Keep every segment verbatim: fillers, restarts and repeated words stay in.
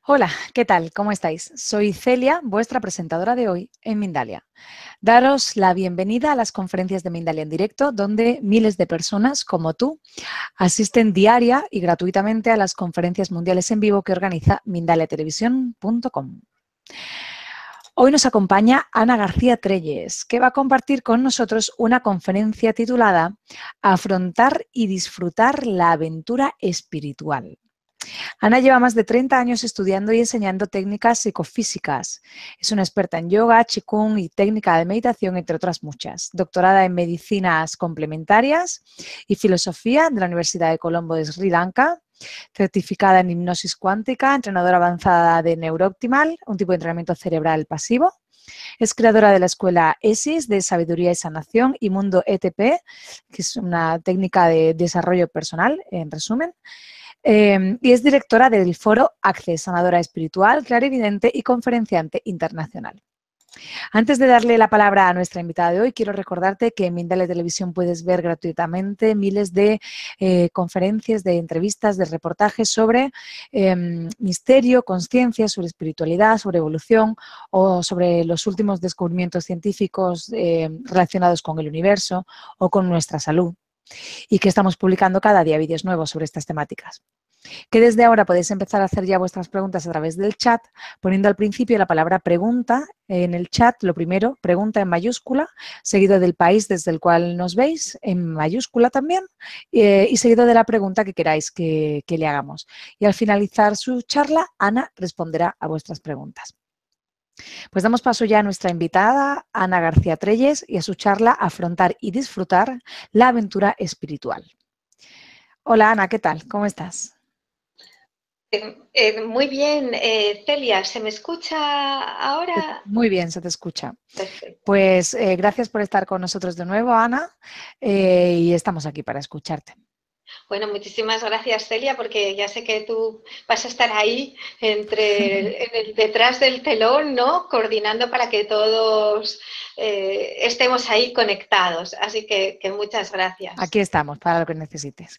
Hola, ¿qué tal? ¿Cómo estáis? Soy Celia, vuestra presentadora de hoy en Mindalia. Daros la bienvenida a las conferencias de Mindalia en directo, donde miles de personas como tú asisten diaria y gratuitamente a las conferencias mundiales en vivo que organiza mindalia televisión punto com. Hoy nos acompaña Ana García Trelles, que va a compartir con nosotros una conferencia titulada Afrontar y disfrutar la aventura espiritual. Ana lleva más de treinta años estudiando y enseñando técnicas psicofísicas. Es una experta en yoga, qigong y técnica de meditación, entre otras muchas. Doctorada en medicinas complementarias y filosofía de la Universidad de Colombo de Sri Lanka. Certificada en hipnosis cuántica, entrenadora avanzada de Neurooptimal, un tipo de entrenamiento cerebral pasivo. Es creadora de la escuela ESIS de Sabiduría y Sanación y Mundo E T P, que es una técnica de desarrollo personal, en resumen. Eh, y es directora del foro Access, sanadora espiritual, clarividente y conferenciante internacional. Antes de darle la palabra a nuestra invitada de hoy, quiero recordarte que en Mindalia Televisión puedes ver gratuitamente miles de eh, conferencias, de entrevistas, de reportajes sobre eh, misterio, conciencia, sobre espiritualidad, sobre evolución o sobre los últimos descubrimientos científicos eh, relacionados con el universo o con nuestra salud, y que estamos publicando cada día vídeos nuevos sobre estas temáticas. Que desde ahora podéis empezar a hacer ya vuestras preguntas a través del chat, poniendo al principio la palabra pregunta en el chat, lo primero, pregunta en mayúscula, seguido del país desde el cual nos veis, en mayúscula también, eh, y seguido de la pregunta que queráis que, que le hagamos. Y al finalizar su charla, Ana responderá a vuestras preguntas. Pues damos paso ya a nuestra invitada, Ana García Trelles, y a su charla Afrontar y disfrutar la aventura espiritual. Hola Ana, ¿qué tal? ¿Cómo estás? Eh, eh, muy bien, eh, Celia, ¿se me escucha ahora? Muy bien, se te escucha. Perfecto. Pues eh, gracias por estar con nosotros de nuevo, Ana, eh, y estamos aquí para escucharte. Bueno, muchísimas gracias, Celia, porque ya sé que tú vas a estar ahí entre en el, detrás del telón, ¿no? Coordinando para que todos eh, estemos ahí conectados. Así que, que muchas gracias. Aquí estamos para lo que necesites.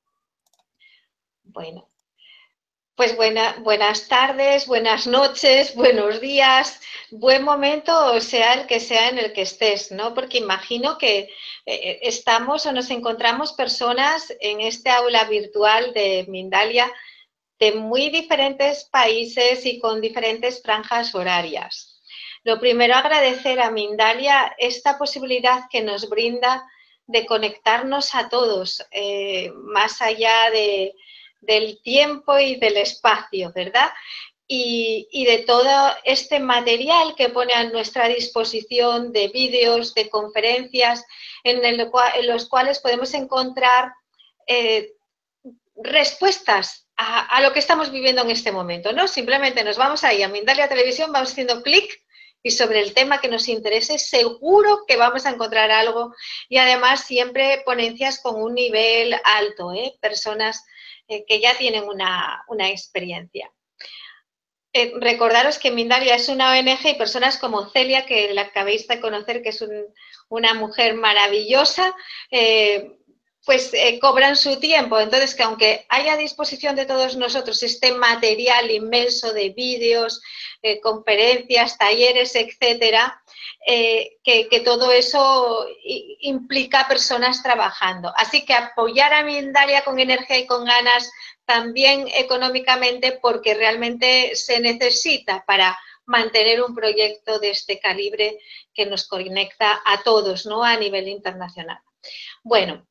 Bueno. Pues buena, buenas tardes, buenas noches, buenos días, buen momento, o sea el que sea en el que estés, ¿no? Porque imagino que eh, estamos o nos encontramos personas en este aula virtual de Mindalia de muy diferentes países y con diferentes franjas horarias. Lo primero, agradecer a Mindalia esta posibilidad que nos brinda de conectarnos a todos, eh, más allá de del tiempo y del espacio, ¿verdad? Y, y, de todo este material que pone a nuestra disposición de vídeos, de conferencias, en, el, en los cuales podemos encontrar eh, respuestas a, a, lo que estamos viviendo en este momento, ¿no? Simplemente nos vamos ahí a Mindalia Televisión, vamos haciendo clic y sobre el tema que nos interese seguro que vamos a encontrar algo, y además siempre ponencias con un nivel alto, ¿eh? Personas eh, que ya tienen una, una experiencia. Eh, recordaros que Mindalia es una O N Ge y personas como Celia, que la acabéis de conocer, que es un, una mujer maravillosa, eh, pues eh, cobran su tiempo. Entonces, que aunque haya a disposición de todos nosotros este material inmenso de vídeos, eh, conferencias, talleres, etcétera, eh, que, que todo eso implica personas trabajando. Así que apoyar a Mindalia con energía y con ganas, también económicamente, porque realmente se necesita para mantener un proyecto de este calibre que nos conecta a todos, ¿no? A nivel internacional. Bueno,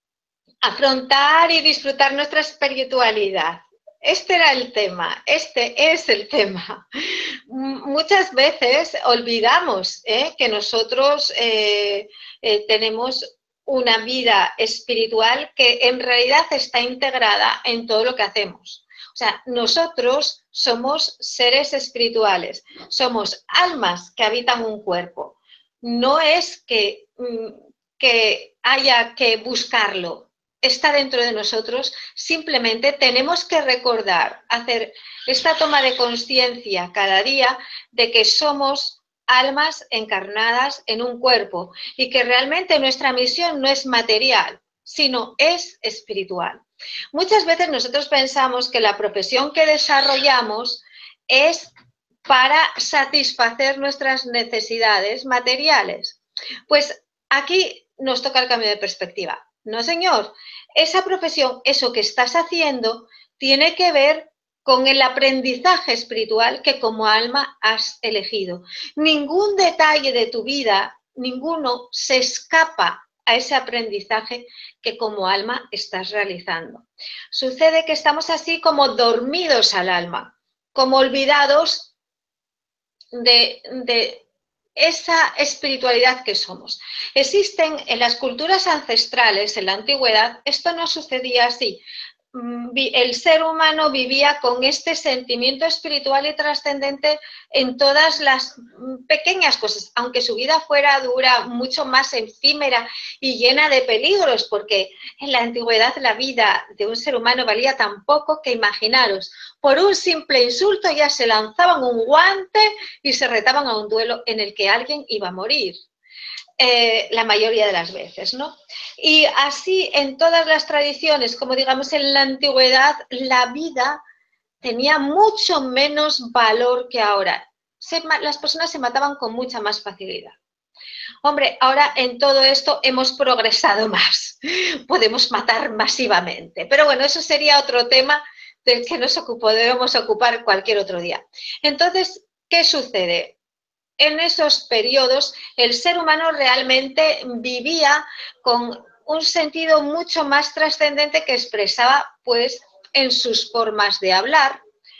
afrontar y disfrutar nuestra espiritualidad. Este era el tema, este es el tema. Muchas veces olvidamos ¿eh? que nosotros eh, eh, tenemos una vida espiritual que en realidad está integrada en todo lo que hacemos. O sea, nosotros somos seres espirituales, somos almas que habitan un cuerpo. No es que, que haya que buscarlo, está dentro de nosotros, simplemente tenemos que recordar, hacer esta toma de conciencia cada día de que somos almas encarnadas en un cuerpo y que realmente nuestra misión no es material, sino es espiritual. Muchas veces nosotros pensamos que la profesión que desarrollamos es para satisfacer nuestras necesidades materiales. Pues aquí nos toca el cambio de perspectiva. No, señor, esa profesión, eso que estás haciendo, tiene que ver con el aprendizaje espiritual que como alma has elegido. Ningún detalle de tu vida, ninguno se escapa a ese aprendizaje que como alma estás realizando. Sucede que estamos así como dormidos al alma, como olvidados de, de esa espiritualidad que somos. Existen en las culturas ancestrales, en la antigüedad, esto no sucedía así. El ser humano vivía con este sentimiento espiritual y trascendente en todas las pequeñas cosas, aunque su vida fuera dura, mucho más efímera y llena de peligros, porque en la antigüedad la vida de un ser humano valía tan poco que, imaginaros, por un simple insulto ya se lanzaban un guante y se retaban a un duelo en el que alguien iba a morir. Eh, la mayoría de las veces, ¿no? Y así en todas las tradiciones, como digamos en la antigüedad, la vida tenía mucho menos valor que ahora. Se, las personas se mataban con mucha más facilidad. Hombre, ahora en todo esto hemos progresado más, podemos matar masivamente, pero bueno, eso sería otro tema del que nos podemos ocupar cualquier otro día. Entonces, ¿qué sucede? En esos periodos el ser humano realmente vivía con un sentido mucho más trascendente que expresaba pues en sus formas de hablar,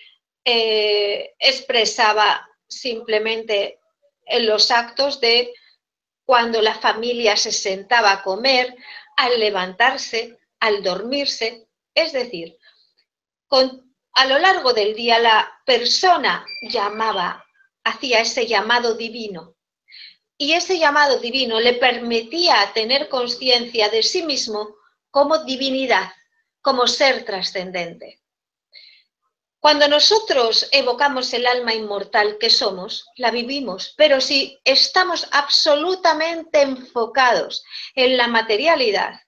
eh, expresaba simplemente en los actos de cuando la familia se sentaba a comer, al levantarse, al dormirse, es decir, con, a lo largo del día la persona llamaba hacía ese llamado divino y ese llamado divino le permitía tener conciencia de sí mismo como divinidad, como ser trascendente. Cuando nosotros evocamos el alma inmortal que somos, la vivimos, pero si estamos absolutamente enfocados en la materialidad,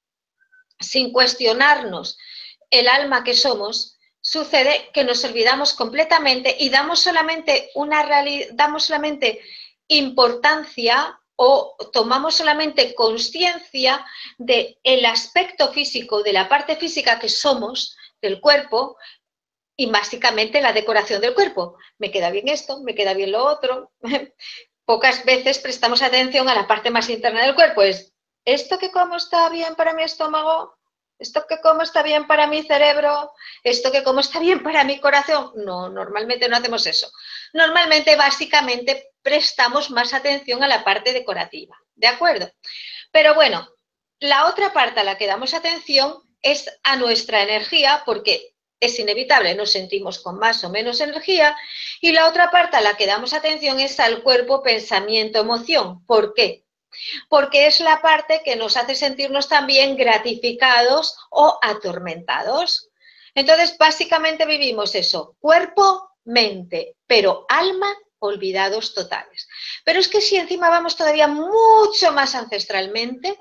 sin cuestionarnos el alma que somos, sucede que nos olvidamos completamente y damos solamente una realidad, damos solamente importancia o tomamos solamente conciencia del aspecto físico, de la parte física que somos, del cuerpo, y básicamente la decoración del cuerpo. Me queda bien esto, me queda bien lo otro. Pocas veces prestamos atención a la parte más interna del cuerpo. Es, ¿esto que como está bien para mi estómago? ¿Esto que como está bien para mi cerebro? ¿Esto que como está bien para mi corazón? No, normalmente no hacemos eso. Normalmente, básicamente, prestamos más atención a la parte decorativa, ¿de acuerdo? Pero bueno, la otra parte a la que damos atención es a nuestra energía, porque es inevitable, nos sentimos con más o menos energía, y la otra parte a la que damos atención es al cuerpo, pensamiento, emoción. ¿Por qué? Porque es la parte que nos hace sentirnos también gratificados o atormentados. Entonces, básicamente vivimos eso, cuerpo, mente, pero alma, olvidados totales. Pero es que si encima vamos todavía mucho más ancestralmente,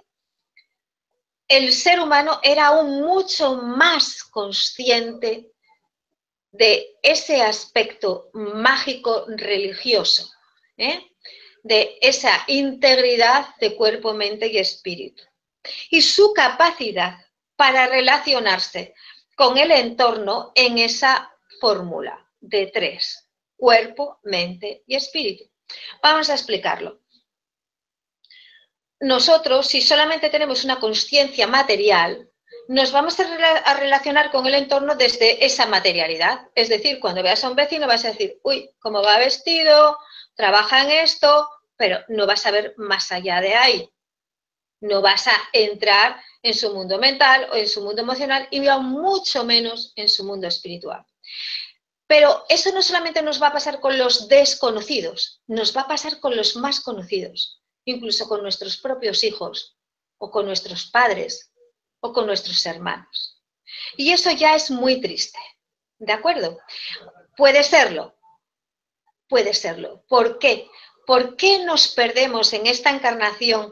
el ser humano era aún mucho más consciente de ese aspecto mágico religioso, ¿eh? de esa integridad de cuerpo, mente y espíritu. Y su capacidad para relacionarse con el entorno en esa fórmula de tres, cuerpo, mente y espíritu. Vamos a explicarlo. Nosotros, si solamente tenemos una consciencia material, nos vamos a relacionar con el entorno desde esa materialidad. Es decir, cuando veas a un vecino vas a decir, uy, cómo va vestido, trabaja en esto, pero no vas a ver más allá de ahí. No vas a entrar en su mundo mental o en su mundo emocional y mucho menos en su mundo espiritual. Pero eso no solamente nos va a pasar con los desconocidos, nos va a pasar con los más conocidos, incluso con nuestros propios hijos o con nuestros padres o con nuestros hermanos. Y eso ya es muy triste, ¿de acuerdo? Puede serlo, puede serlo. ¿Por qué? ¿Por qué nos perdemos en esta encarnación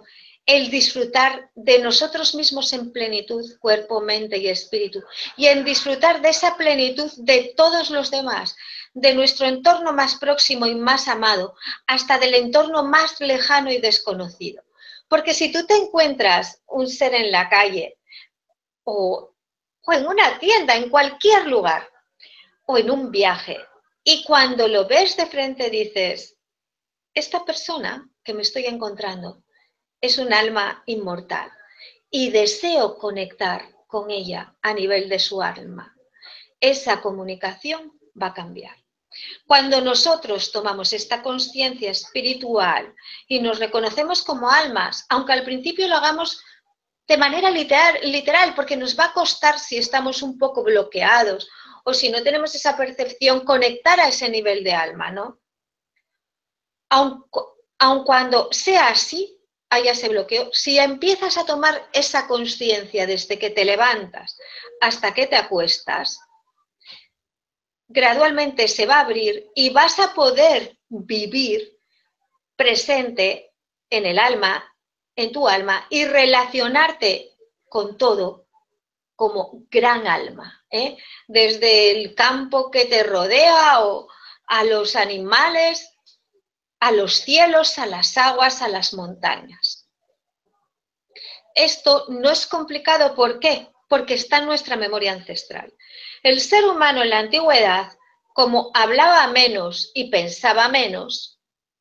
el disfrutar de nosotros mismos en plenitud, cuerpo, mente y espíritu, y en disfrutar de esa plenitud de todos los demás, de nuestro entorno más próximo y más amado, hasta del entorno más lejano y desconocido. Porque si tú te encuentras un ser en la calle, o, o en una tienda, en cualquier lugar, o en un viaje, y cuando lo ves de frente dices, esta persona que me estoy encontrando es un alma inmortal y deseo conectar con ella a nivel de su alma. Esa comunicación va a cambiar. Cuando nosotros tomamos esta conciencia espiritual y nos reconocemos como almas, aunque al principio lo hagamos de manera literal, literal, porque nos va a costar si estamos un poco bloqueados o si no tenemos esa percepción, conectar a ese nivel de alma, ¿no? Aun, aun cuando sea así, haya ese bloqueo, si empiezas a tomar esa conciencia desde que te levantas hasta que te acuestas, gradualmente se va a abrir y vas a poder vivir presente en el alma, en tu alma, y relacionarte con todo como gran alma, ¿eh? Desde el campo que te rodea o a los animales, a los cielos, a las aguas, a las montañas. Esto no es complicado, ¿por qué? Porque está en nuestra memoria ancestral. El ser humano en la antigüedad, como hablaba menos y pensaba menos,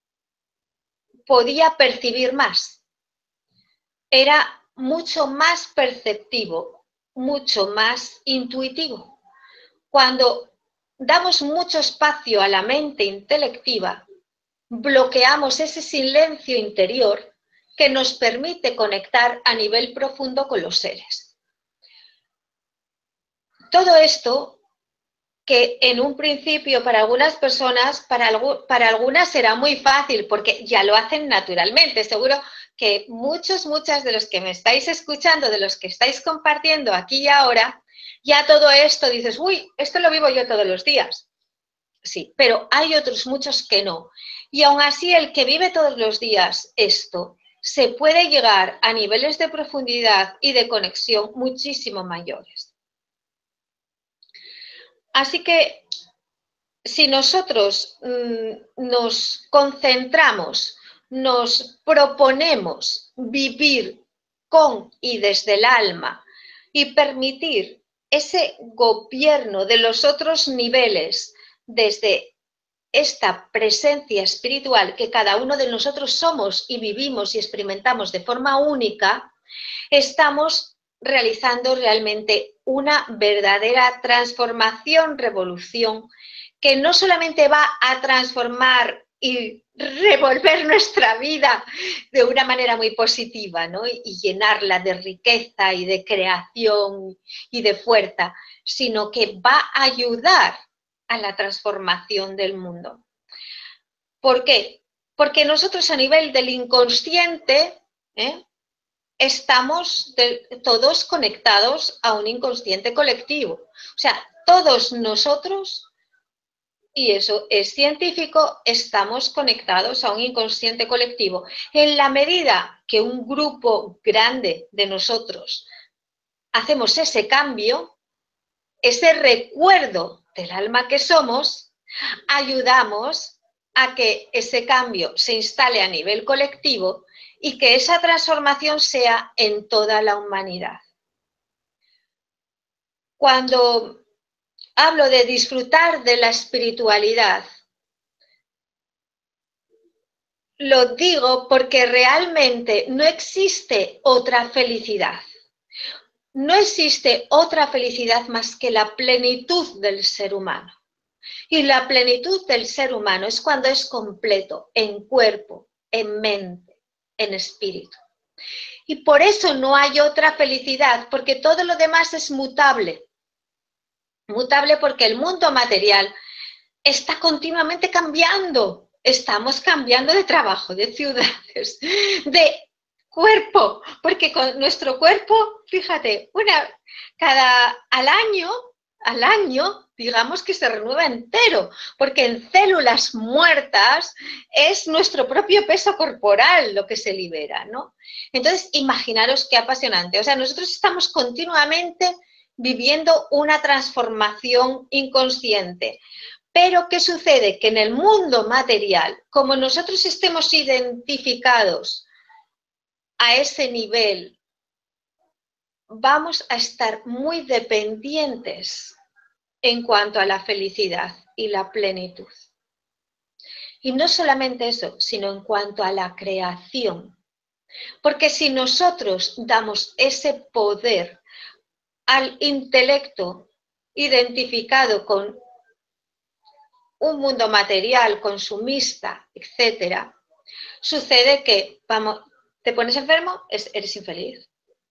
podía percibir más. Era mucho más perceptivo, mucho más intuitivo. Cuando damos mucho espacio a la mente intelectiva, bloqueamos ese silencio interior que nos permite conectar a nivel profundo con los seres. Todo esto que en un principio para algunas personas, para, para algunas será muy fácil porque ya lo hacen naturalmente. Seguro que muchos, muchas de los que me estáis escuchando, de los que estáis compartiendo aquí y ahora, ya todo esto dices, uy, esto lo vivo yo todos los días. Sí, pero hay otros muchos que no. Y aún así el que vive todos los días esto, se puede llegar a niveles de profundidad y de conexión muchísimo mayores. Así que si nosotros mmm, nos concentramos, nos proponemos vivir con y desde el alma y permitir ese gobierno de los otros niveles desde esta presencia espiritual que cada uno de nosotros somos y vivimos y experimentamos de forma única, estamos realizando realmente una verdadera transformación, revolución, que no solamente va a transformar y revolver nuestra vida de una manera muy positiva, ¿no? Y llenarla de riqueza y de creación y de fuerza, sino que va a ayudar a la transformación del mundo. ¿Por qué? Porque nosotros a nivel del inconsciente ¿eh? estamos de, todos conectados a un inconsciente colectivo. O sea, todos nosotros, y eso es científico, estamos conectados a un inconsciente colectivo. En la medida que un grupo grande de nosotros hacemos ese cambio, ese recuerdo del alma que somos, ayudamos a que ese cambio se instale a nivel colectivo y que esa transformación sea en toda la humanidad. Cuando hablo de disfrutar de la espiritualidad, lo digo porque realmente no existe otra felicidad. No existe otra felicidad más que la plenitud del ser humano. Y la plenitud del ser humano es cuando es completo en cuerpo, en mente, en espíritu. Y por eso no hay otra felicidad, porque todo lo demás es mutable. Mutable porque el mundo material está continuamente cambiando. Estamos cambiando de trabajo, de ciudades, de cuerpo, porque con nuestro cuerpo, fíjate, una, cada, al año al año, digamos que se renueva entero, porque en células muertas es nuestro propio peso corporal lo que se libera, ¿no? Entonces, imaginaros qué apasionante. O sea, nosotros estamos continuamente viviendo una transformación inconsciente. Pero, ¿qué sucede? Que en el mundo material, como nosotros estemos identificados a ese nivel, vamos a estar muy dependientes en cuanto a la felicidad y la plenitud. Y no solamente eso, sino en cuanto a la creación. Porque si nosotros damos ese poder al intelecto identificado con un mundo material, consumista, etcétera, sucede que, vamos, te pones enfermo, eres infeliz.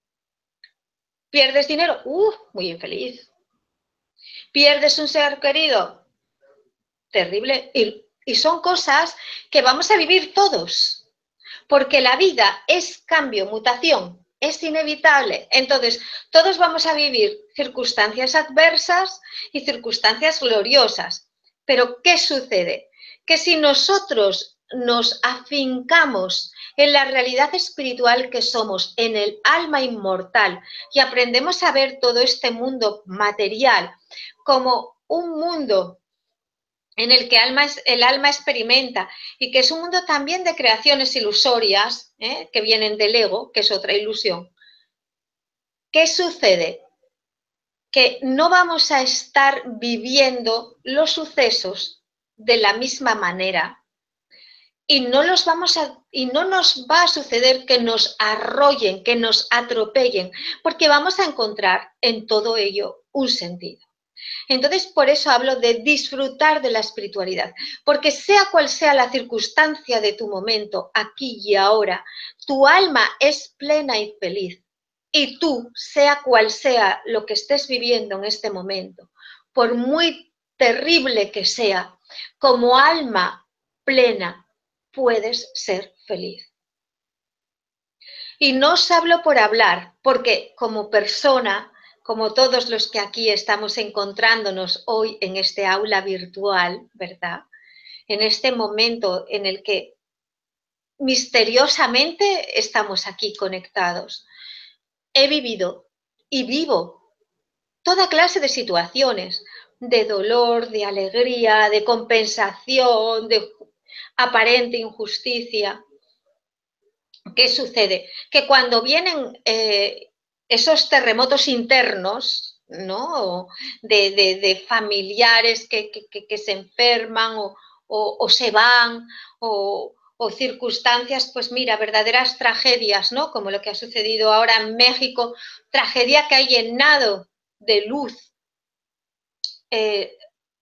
¿Pierdes dinero? ¡Uh! Muy infeliz. ¿Pierdes un ser querido? Terrible. Y, y son cosas que vamos a vivir todos, porque la vida es cambio, mutación, es inevitable. Entonces, todos vamos a vivir circunstancias adversas y circunstancias gloriosas. Pero, ¿qué sucede? Que si nosotros nos afincamos en la realidad espiritual que somos, en el alma inmortal, y aprendemos a ver todo este mundo material como un mundo en el que alma, el alma experimenta y que es un mundo también de creaciones ilusorias, ¿eh? que vienen del ego, que es otra ilusión. ¿Qué sucede? Que no vamos a estar viviendo los sucesos de la misma manera y no, los vamos a, y no nos va a suceder que nos arrollen, que nos atropellen, porque vamos a encontrar en todo ello un sentido. Entonces, por eso hablo de disfrutar de la espiritualidad, porque sea cual sea la circunstancia de tu momento, aquí y ahora, tu alma es plena y feliz. Y tú, sea cual sea lo que estés viviendo en este momento, por muy terrible que sea, como alma plena, puedes ser feliz. Y no os hablo por hablar, porque como persona, como todos los que aquí estamos encontrándonos hoy en este aula virtual, ¿verdad? En este momento en el que misteriosamente estamos aquí conectados. He vivido y vivo toda clase de situaciones, de dolor, de alegría, de compensación, de aparente injusticia. ¿Qué sucede? Que cuando vienen eh, esos terremotos internos, ¿no? De, de, de familiares que, que, que, se enferman o, o, o se van o, o circunstancias, pues mira, verdaderas tragedias, ¿no? Como lo que ha sucedido ahora en México, tragedia que ha llenado de luz eh,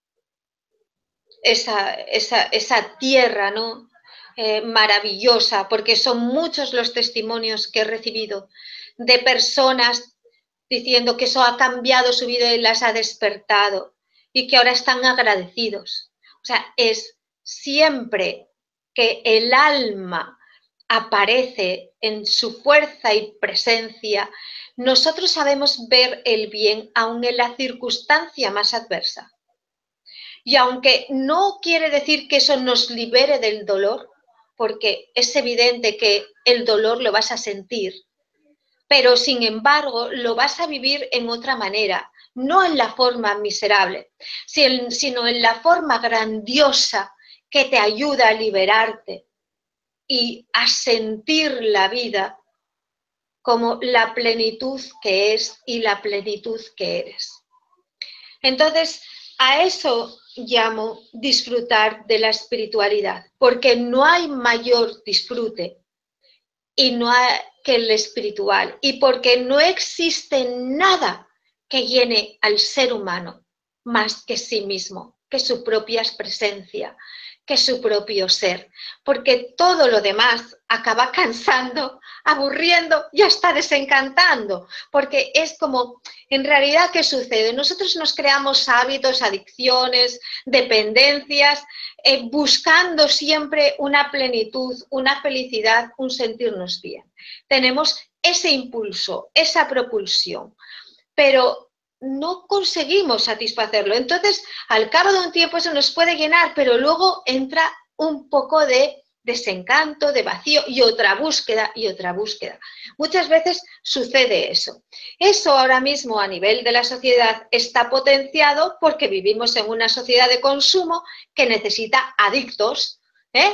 esa, esa, esa tierra, ¿no? Eh, maravillosa, porque son muchos los testimonios que he recibido de personas diciendo que eso ha cambiado su vida y las ha despertado y que ahora están agradecidos. O sea, es siempre que el alma aparece en su fuerza y presencia, nosotros sabemos ver el bien aun en la circunstancia más adversa. Y aunque no quiere decir que eso nos libere del dolor, porque es evidente que el dolor lo vas a sentir, pero sin embargo lo vas a vivir en otra manera, no en la forma miserable, sino en la forma grandiosa que te ayuda a liberarte y a sentir la vida como la plenitud que es y la plenitud que eres. Entonces, a eso llamo disfrutar de la espiritualidad, porque no hay mayor disfrute y no hay que el espiritual, y porque no existe nada que llene al ser humano más que sí mismo, que su propia presencia, que su propio ser, porque todo lo demás acaba cansando, aburriendo y hasta desencantando, porque es como, en realidad, ¿qué sucede? Nosotros nos creamos hábitos, adicciones, dependencias, eh, buscando siempre una plenitud, una felicidad, un sentirnos bien. Tenemos ese impulso, esa propulsión, pero no conseguimos satisfacerlo. Entonces, al cabo de un tiempo eso nos puede llenar, pero luego entra un poco de desencanto, de vacío y otra búsqueda y otra búsqueda. Muchas veces sucede eso. Eso ahora mismo a nivel de la sociedad está potenciado porque vivimos en una sociedad de consumo que necesita adictos, ¿eh?,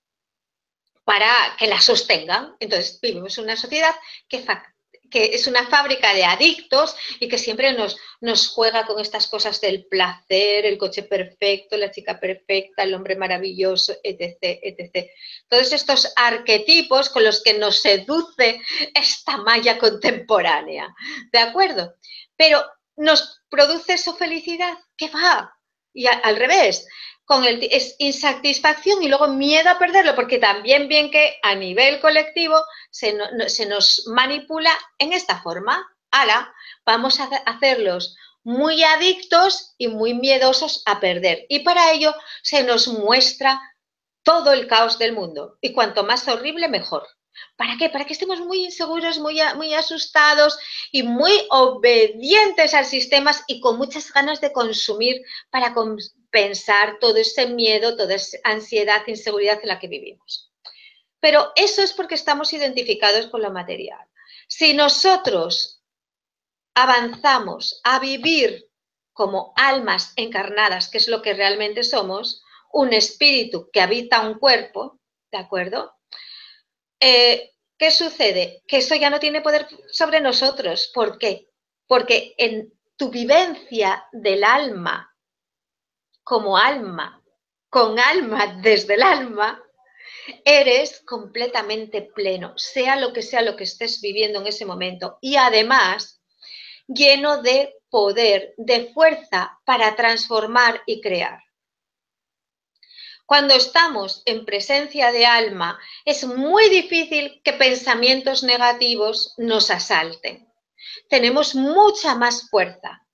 para que la sostengan. Entonces vivimos en una sociedad que, que es una fábrica de adictos y que siempre nos, nos juega con estas cosas del placer, el coche perfecto, la chica perfecta, el hombre maravilloso, etc, etcétera. Todos estos arquetipos con los que nos seduce esta malla contemporánea, ¿de acuerdo? Pero ¿nos produce eso felicidad? ¿Qué va? Y a, al revés, con el, es insatisfacción y luego miedo a perderlo, porque también bien que a nivel colectivo se, no, no, se nos manipula en esta forma. Ahora vamos a hacerlos muy adictos y muy miedosos a perder. Y para ello se nos muestra todo el caos del mundo. Y cuanto más horrible, mejor. ¿Para qué? Para que estemos muy inseguros, muy, muy asustados y muy obedientes al sistema y con muchas ganas de consumir para compensar todo ese miedo, toda esa ansiedad, inseguridad en la que vivimos. Pero eso es porque estamos identificados con lo material. Si nosotros avanzamos a vivir como almas encarnadas, que es lo que realmente somos, un espíritu que habita un cuerpo, ¿de acuerdo? Eh, ¿Qué sucede? Que eso ya no tiene poder sobre nosotros. ¿Por qué? Porque en tu vivencia del alma, como alma, con alma desde el alma, eres completamente pleno, sea lo que sea lo que estés viviendo en ese momento. Y además, lleno de poder, de fuerza para transformar y crear. Cuando estamos en presencia de alma, es muy difícil que pensamientos negativos nos asalten. Tenemos mucha más fuerza.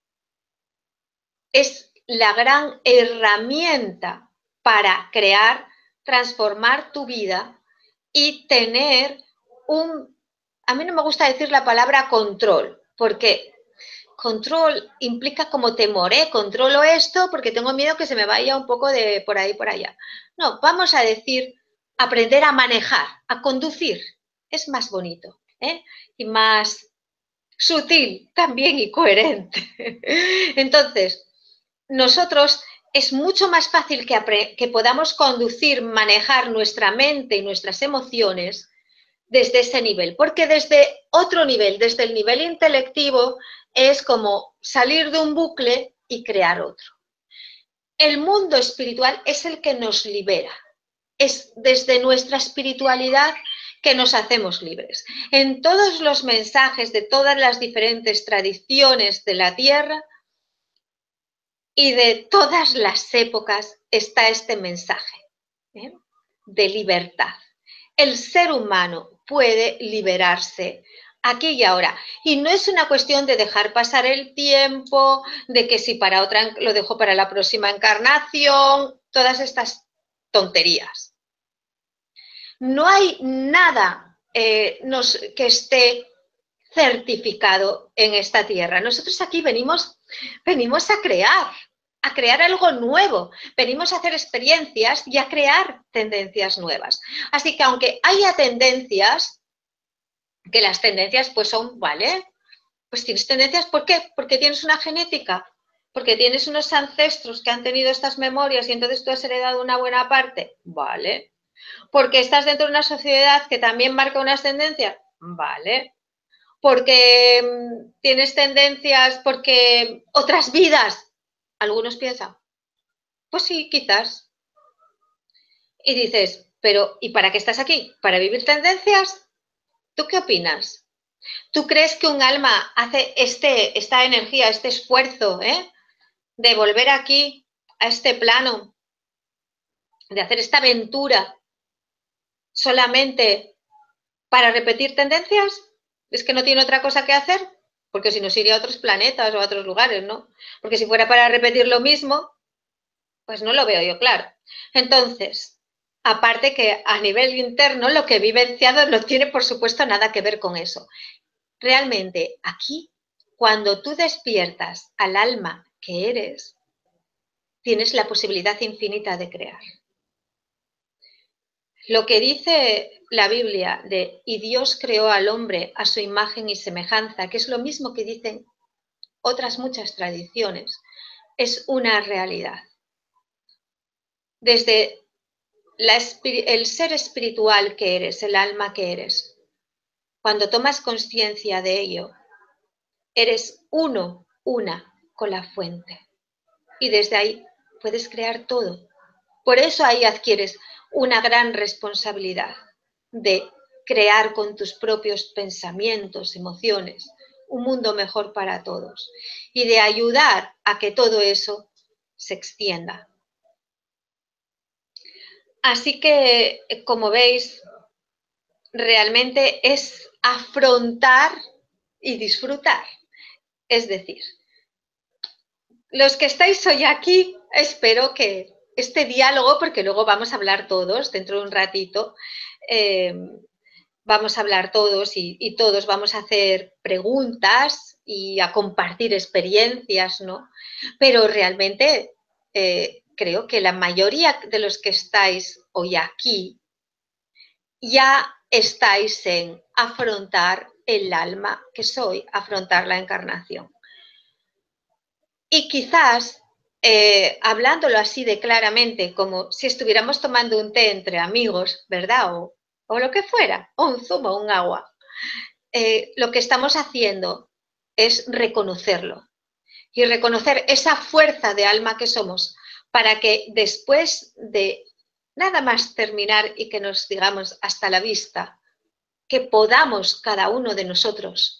Es la gran herramienta para crear, transformar tu vida y tener un... A mí no me gusta decir la palabra control, porque control implica como temor, ¿eh? Controlo esto porque tengo miedo que se me vaya un poco de por ahí, por allá. No, vamos a decir aprender a manejar, a conducir. Es más bonito, ¿eh? Y más sutil también y coherente. Entonces, nosotros es mucho más fácil que, que podamos conducir, manejar nuestra mente y nuestras emociones desde ese nivel, porque desde otro nivel, desde el nivel intelectivo, es como salir de un bucle y crear otro. El mundo espiritual es el que nos libera, es desde nuestra espiritualidad que nos hacemos libres. En todos los mensajes de todas las diferentes tradiciones de la Tierra y de todas las épocas está este mensaje, ¿eh?, de libertad. El ser humano puede liberarse aquí y ahora. Y no es una cuestión de dejar pasar el tiempo, de que si para otra lo dejo para la próxima encarnación, todas estas tonterías. No hay nada eh, nos, que esté certificado en esta tierra. Nosotros aquí venimos, venimos a crear, a crear algo nuevo. Venimos a hacer experiencias y a crear tendencias nuevas. Así que aunque haya tendencias, que las tendencias pues son, ¿vale? Pues tienes tendencias, ¿por qué? Porque tienes una genética, porque tienes unos ancestros que han tenido estas memorias y entonces tú has heredado una buena parte, ¿vale? Porque estás dentro de una sociedad que también marca unas tendencias, ¿vale? Porque tienes tendencias, porque otras vidas, algunos piensan, pues sí, quizás. Y dices, pero ¿y para qué estás aquí? ¿Para vivir tendencias? ¿Tú qué opinas? ¿Tú crees que un alma hace este, esta energía, este esfuerzo, ¿eh?, de volver aquí, a este plano, de hacer esta aventura, solamente para repetir tendencias? ¿Es que no tiene otra cosa que hacer? Porque si no, se iría a otros planetas o a otros lugares, ¿no? Porque si fuera para repetir lo mismo, pues no lo veo yo claro. Entonces, aparte que a nivel interno lo que he vivenciado no tiene, por supuesto, nada que ver con eso. Realmente, aquí, cuando tú despiertas al alma que eres, tienes la posibilidad infinita de crear. Lo que dice la Biblia de y Dios creó al hombre a su imagen y semejanza, que es lo mismo que dicen otras muchas tradiciones, es una realidad. Desde la, el ser espiritual que eres, el alma que eres, cuando tomas conciencia de ello, eres uno, una con la fuente. Y desde ahí puedes crear todo. Por eso ahí adquieres una gran responsabilidad de crear con tus propios pensamientos, emociones, un mundo mejor para todos y de ayudar a que todo eso se extienda. Así que, como veis, realmente es afrontar y disfrutar. Es decir, los que estáis hoy aquí, espero que este diálogo, porque luego vamos a hablar todos dentro de un ratito, eh, vamos a hablar todos y, y todos vamos a hacer preguntas y a compartir experiencias, ¿no? Pero realmente eh, creo que la mayoría de los que estáis hoy aquí ya estáis en afrontar el alma que soy, afrontar la encarnación. Y quizás, eh, hablándolo así de claramente, como si estuviéramos tomando un té entre amigos, ¿verdad? O, o lo que fuera, o un zumo, un agua. Eh, lo que estamos haciendo es reconocerlo y reconocer esa fuerza de alma que somos para que después de nada más terminar y que nos digamos hasta la vista, que podamos cada uno de nosotros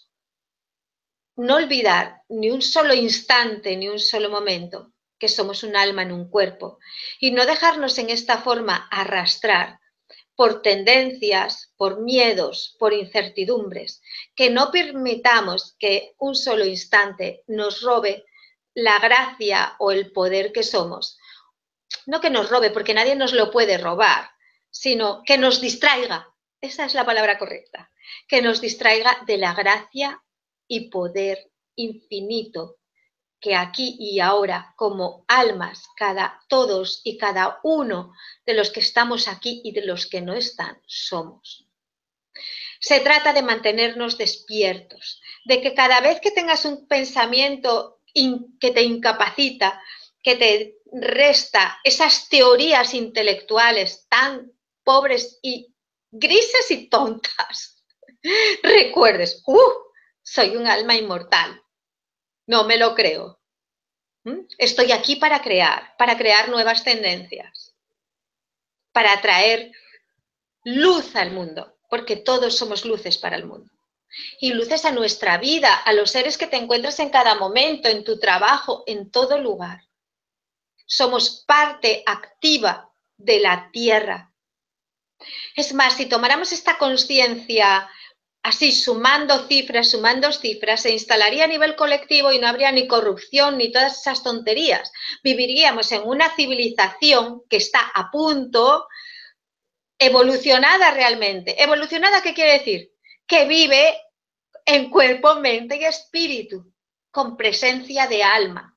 no olvidar ni un solo instante, ni un solo momento, que somos un alma en un cuerpo, y no dejarnos en esta forma arrastrar por tendencias, por miedos, por incertidumbres, que no permitamos que un solo instante nos robe la gracia o el poder que somos. No que nos robe, porque nadie nos lo puede robar, sino que nos distraiga. Esa es la palabra correcta, que nos distraiga de la gracia y poder infinito que aquí y ahora, como almas, cada todos y cada uno de los que estamos aquí y de los que no están, somos. Se trata de mantenernos despiertos, de que cada vez que tengas un pensamiento que te incapacita, que te resta esas teorías intelectuales tan pobres y grises y tontas, recuerdes, ¡uh! Soy un alma inmortal. No me lo creo. ¿Mm? Estoy aquí para crear, para crear nuevas tendencias, para traer luz al mundo, porque todos somos luces para el mundo. Y luces a nuestra vida, a los seres que te encuentras en cada momento, en tu trabajo, en todo lugar. Somos parte activa de la Tierra. Es más, si tomáramos esta conciencia así, sumando cifras, sumando cifras, se instalaría a nivel colectivo y no habría ni corrupción ni todas esas tonterías. Viviríamos en una civilización que está a punto, evolucionada realmente. ¿Evolucionada qué quiere decir? Que vive en cuerpo, mente y espíritu, con presencia de alma.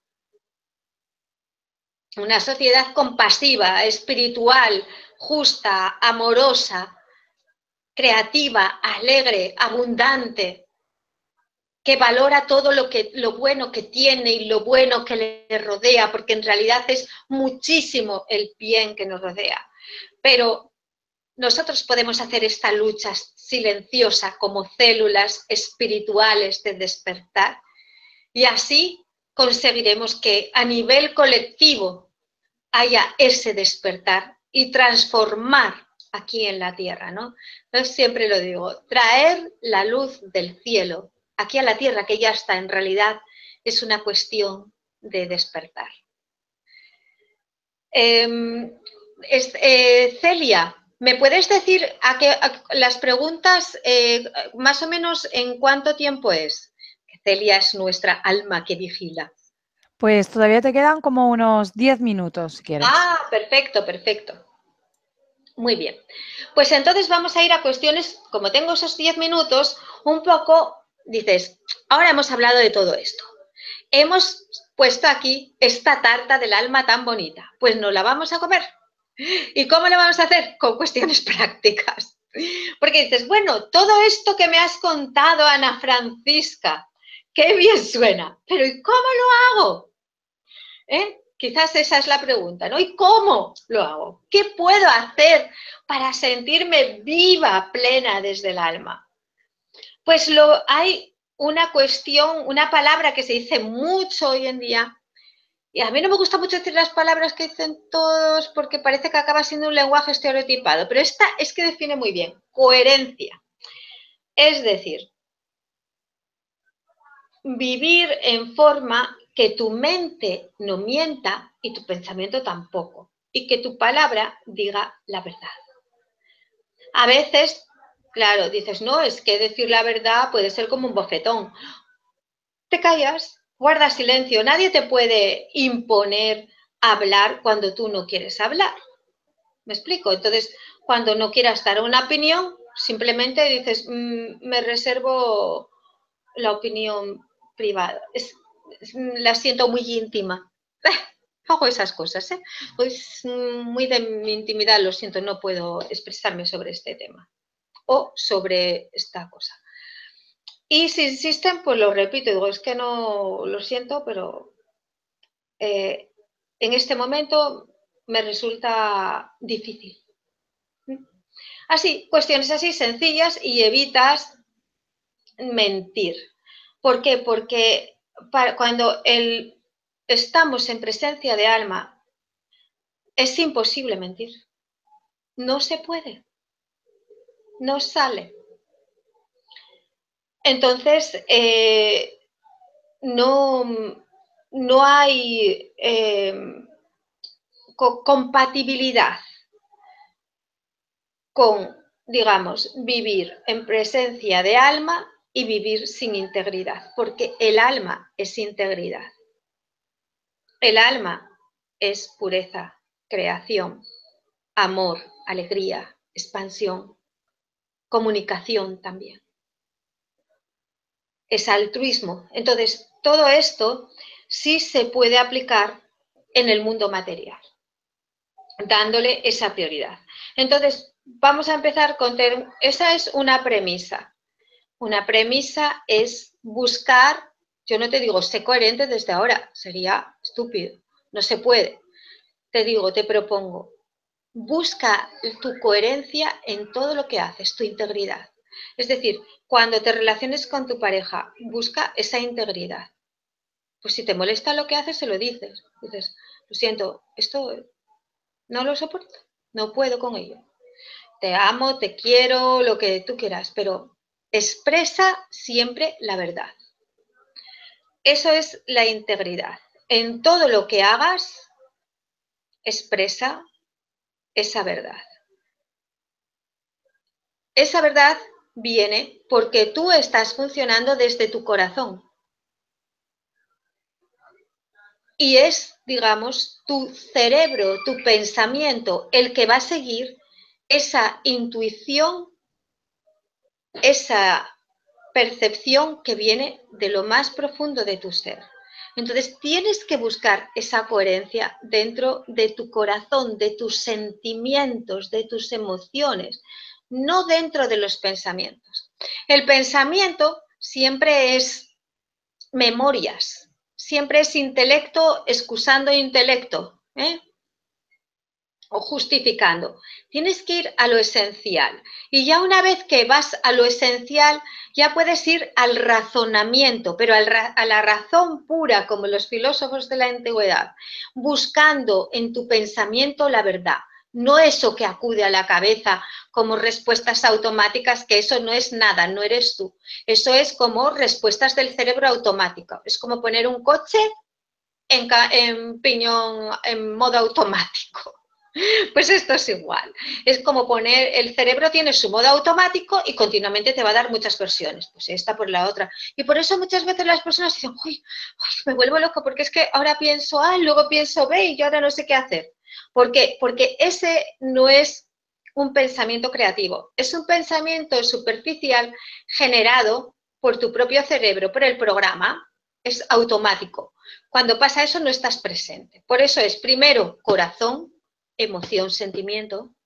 Una sociedad compasiva, espiritual, justa, amorosa, creativa, alegre, abundante, que valora todo lo, que, lo bueno que tiene y lo bueno que le rodea, porque en realidad es muchísimo el bien que nos rodea. Pero nosotros podemos hacer esta lucha silenciosa como células espirituales de despertar y así conseguiremos que a nivel colectivo haya ese despertar y transformar aquí en la tierra, ¿no? Yo siempre lo digo, traer la luz del cielo aquí a la tierra, que ya está, en realidad es una cuestión de despertar. Eh, es, eh, Celia, ¿me puedes decir a qué, a las preguntas eh, más o menos en cuánto tiempo es? Celia es nuestra alma que vigila. Pues todavía te quedan como unos diez minutos, si quieres. Ah, perfecto, perfecto. Muy bien. Pues entonces vamos a ir a cuestiones, como tengo esos diez minutos, un poco dices, ahora hemos hablado de todo esto. Hemos puesto aquí esta tarta del alma tan bonita. Pues no la vamos a comer. ¿Y cómo lo vamos a hacer? Con cuestiones prácticas. Porque dices, bueno, todo esto que me has contado, Ana Francisca, qué bien suena, pero ¿y cómo lo hago? ¿Eh? Quizás esa es la pregunta, ¿no? ¿Y cómo lo hago? ¿Qué puedo hacer para sentirme viva, plena desde el alma? Pues lo, hay una cuestión, una palabra que se dice mucho hoy en día, y a mí no me gusta mucho decir las palabras que dicen todos porque parece que acaba siendo un lenguaje estereotipado, pero esta es que define muy bien, coherencia. Es decir, vivir en forma que tu mente no mienta y tu pensamiento tampoco, y que tu palabra diga la verdad. A veces, claro, dices, no, es que decir la verdad puede ser como un bofetón. Te callas, guardas silencio, nadie te puede imponer hablar cuando tú no quieres hablar. ¿Me explico? Entonces, cuando no quieras dar una opinión, simplemente dices, mmm, me reservo la opinión privada. Es, es, la siento muy íntima. Eh, hago esas cosas, ¿eh? Pues muy de mi intimidad, lo siento, no puedo expresarme sobre este tema o sobre esta cosa. Y si insisten, pues lo repito, digo, es que no, lo siento, pero eh, en este momento me resulta difícil. Así, cuestiones así sencillas y evitas mentir. ¿Por qué? Porque para, cuando el, estamos en presencia de alma, es imposible mentir. No se puede. No sale. Entonces, eh, no, no hay eh, co compatibilidad con, digamos, vivir en presencia de alma y vivir sin integridad, porque el alma es integridad. El alma es pureza, creación, amor, alegría, expansión, comunicación también. Es altruismo. Entonces, todo esto sí se puede aplicar en el mundo material, dándole esa prioridad. Entonces, vamos a empezar con... Esa es una premisa. Una premisa es buscar, yo no te digo, sé coherente desde ahora, sería estúpido, no se puede. Te digo, te propongo, busca tu coherencia en todo lo que haces, tu integridad. Es decir, cuando te relaciones con tu pareja, busca esa integridad. Pues si te molesta lo que haces, se lo dices. Dices, lo siento, esto no lo soporto, no puedo con ello. Te amo, te quiero, lo que tú quieras, pero expresa siempre la verdad. Eso es la integridad. En todo lo que hagas, expresa esa verdad. Esa verdad viene porque tú estás funcionando desde tu corazón. Y es, digamos, tu cerebro, tu pensamiento, el que va a seguir esa intuición, esa percepción que viene de lo más profundo de tu ser. Entonces tienes que buscar esa coherencia dentro de tu corazón, de tus sentimientos, de tus emociones, no dentro de los pensamientos. El pensamiento siempre es memorias, siempre es intelecto excusando intelecto, ¿eh? O justificando. Tienes que ir a lo esencial. Y ya una vez que vas a lo esencial, ya puedes ir al razonamiento, pero al ra a la razón pura, como los filósofos de la antigüedad, buscando en tu pensamiento la verdad. No eso que acude a la cabeza como respuestas automáticas, que eso no es nada, no eres tú. Eso es como respuestas del cerebro automático. Es como poner un coche en, en piñón, en modo automático. Pues esto es igual. Es como poner, el cerebro tiene su modo automático y continuamente te va a dar muchas versiones. Pues esta por la otra. Y por eso muchas veces las personas dicen, uy, uy, me vuelvo loco porque es que ahora pienso A, luego pienso B y yo ahora no sé qué hacer. ¿Por qué? Porque ese no es un pensamiento creativo. Es un pensamiento superficial generado por tu propio cerebro, pero el programa es automático. Cuando pasa eso no estás presente. Por eso es primero corazón, emoción, sentimiento,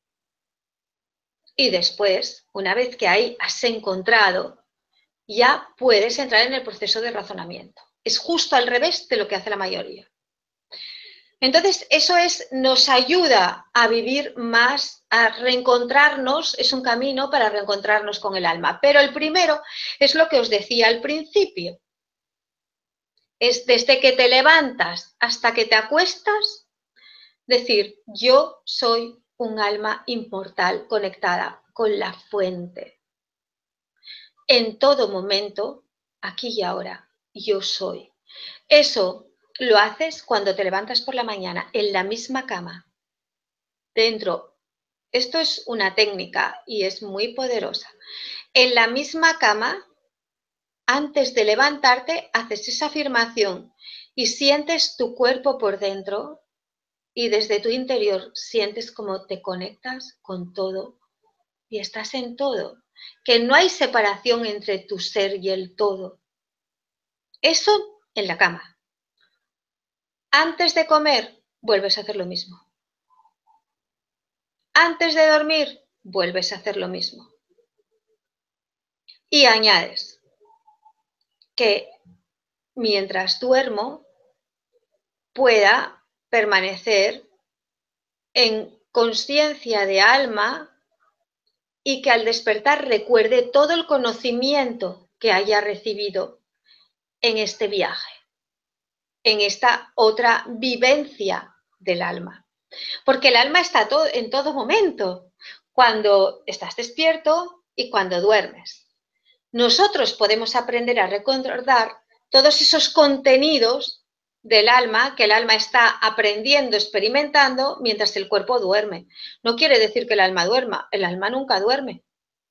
y después, una vez que ahí has encontrado, ya puedes entrar en el proceso de razonamiento. Es justo al revés de lo que hace la mayoría. Entonces, eso es, nos ayuda a vivir más, a reencontrarnos, es un camino para reencontrarnos con el alma. Pero el primero es lo que os decía al principio. Es desde que te levantas hasta que te acuestas, decir, yo soy un alma inmortal conectada con la fuente. En todo momento, aquí y ahora, yo soy. Eso lo haces cuando te levantas por la mañana, en la misma cama, dentro. Esto es una técnica y es muy poderosa. En la misma cama, antes de levantarte, haces esa afirmación y sientes tu cuerpo por dentro y desde tu interior sientes cómo te conectas con todo y estás en todo. Que no hay separación entre tu ser y el todo. Eso en la cama. Antes de comer, vuelves a hacer lo mismo. Antes de dormir, vuelves a hacer lo mismo. Y añades que mientras duermo pueda permanecer en conciencia de alma y que al despertar recuerde todo el conocimiento que haya recibido en este viaje, en esta otra vivencia del alma. Porque el alma está todo, en todo momento, cuando estás despierto y cuando duermes. Nosotros podemos aprender a recordar todos esos contenidos del alma, que el alma está aprendiendo, experimentando, mientras el cuerpo duerme. No quiere decir que el alma duerma, el alma nunca duerme.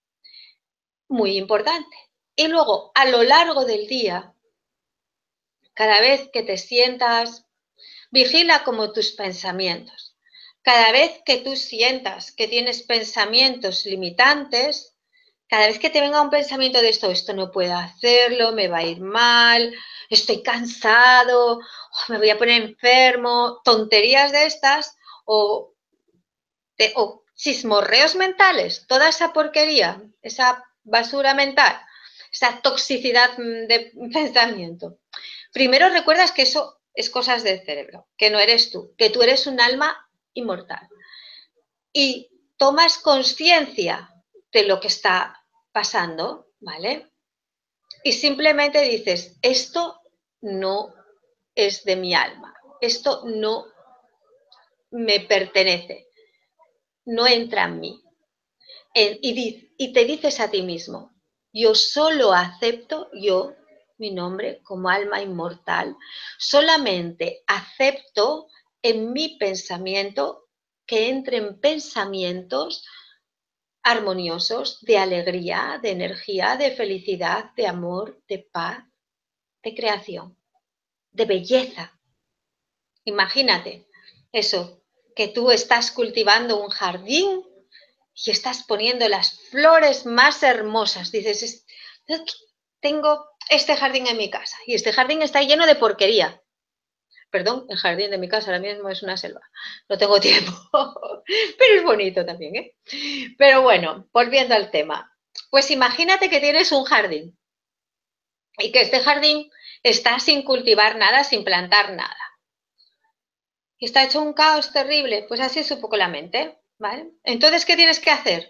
Muy importante. Y luego, a lo largo del día, cada vez que te sientas, vigila como tus pensamientos. Cada vez que tú sientas que tienes pensamientos limitantes, cada vez que te venga un pensamiento de esto, esto no puedo hacerlo, me va a ir mal, estoy cansado, me voy a poner enfermo, tonterías de estas, o, de, o chismorreos mentales, toda esa porquería, esa basura mental, esa toxicidad de pensamiento. Primero recuerdas que eso es cosas del cerebro, que no eres tú, que tú eres un alma inmortal. Y tomas conciencia de lo que está pasando, ¿vale? Y simplemente dices, esto no es de mi alma, esto no me pertenece, no entra en mí. Y, y te dices a ti mismo, yo solo acepto, yo, mi nombre, como alma inmortal, solamente acepto en mi pensamiento que entren pensamientos armoniosos, de alegría, de energía, de felicidad, de amor, de paz, de creación, de belleza. Imagínate eso, que tú estás cultivando un jardín y estás poniendo las flores más hermosas. Dices, tengo este jardín en mi casa y este jardín está lleno de porquería. Perdón, el jardín de mi casa ahora mismo es una selva. No tengo tiempo, pero es bonito también, ¿eh? Pero bueno, volviendo al tema. Pues imagínate que tienes un jardín y que este jardín está sin cultivar nada, sin plantar nada. Y está hecho un caos terrible. Pues así es un poco la mente, ¿vale? Entonces, ¿qué tienes que hacer?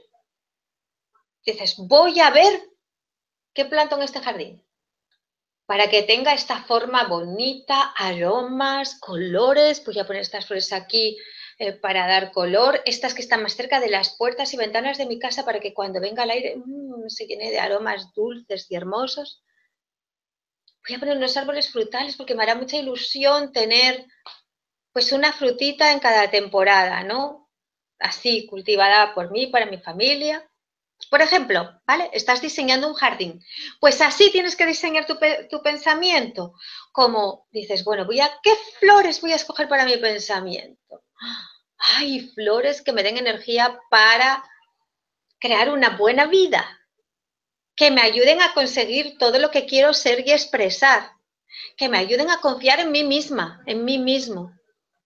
Dices, voy a ver qué planto en este jardín para que tenga esta forma bonita, aromas, colores. Voy a poner estas flores aquí eh, para dar color. Estas que están más cerca de las puertas y ventanas de mi casa para que cuando venga el aire mmm, se llene de aromas dulces y hermosos. Voy a poner unos árboles frutales porque me hará mucha ilusión tener pues una frutita en cada temporada, ¿no? Así, cultivada por mí, para mi familia. Por ejemplo, ¿vale? Estás diseñando un jardín. Pues así tienes que diseñar tu, tu pensamiento. Como dices, bueno, voy a, ¿qué flores voy a escoger para mi pensamiento? Ay, flores que me den energía para crear una buena vida. que me ayuden a conseguir todo lo que quiero ser y expresar, que me ayuden a confiar en mí misma, en mí mismo,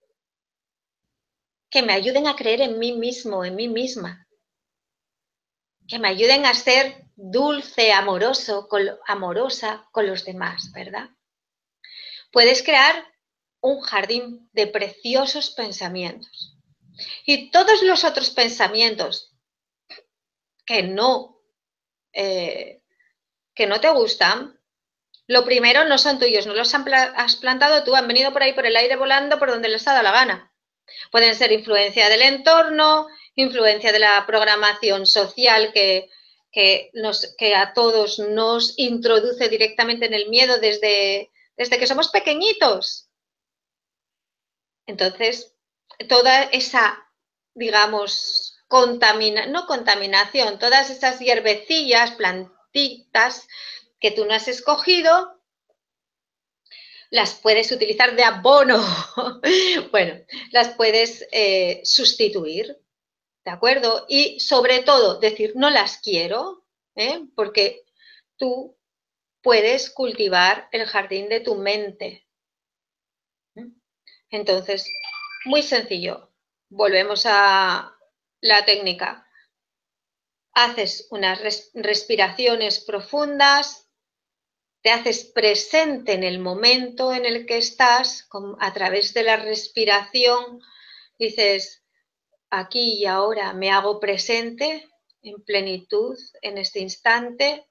que me ayuden a creer en mí mismo, en mí misma, que me ayuden a ser dulce, amoroso, con, amorosa con los demás, ¿verdad? Puedes crear un jardín de preciosos pensamientos. Y todos los otros pensamientos que no, eh, que no te gustan, lo primero no son tuyos, no los has plantado tú, han venido por ahí por el aire volando por donde les ha dado la gana. Pueden ser influencia del entorno, influencia de la programación social que, que, nos, que a todos nos introduce directamente en el miedo desde, desde que somos pequeñitos. Entonces, toda esa, digamos, contamina, no contaminación, todas esas hierbecillas, plantitas que tú no has escogido, las puedes utilizar de abono. Bueno, las puedes eh, sustituir, ¿de acuerdo? Y sobre todo, decir, no las quiero, ¿eh? Porque tú puedes cultivar el jardín de tu mente. Entonces, muy sencillo. Volvemos a la técnica. Haces unas res- respiraciones profundas, te haces presente en el momento en el que estás, con, a través de la respiración, dices, aquí y ahora me hago presente en plenitud en este instante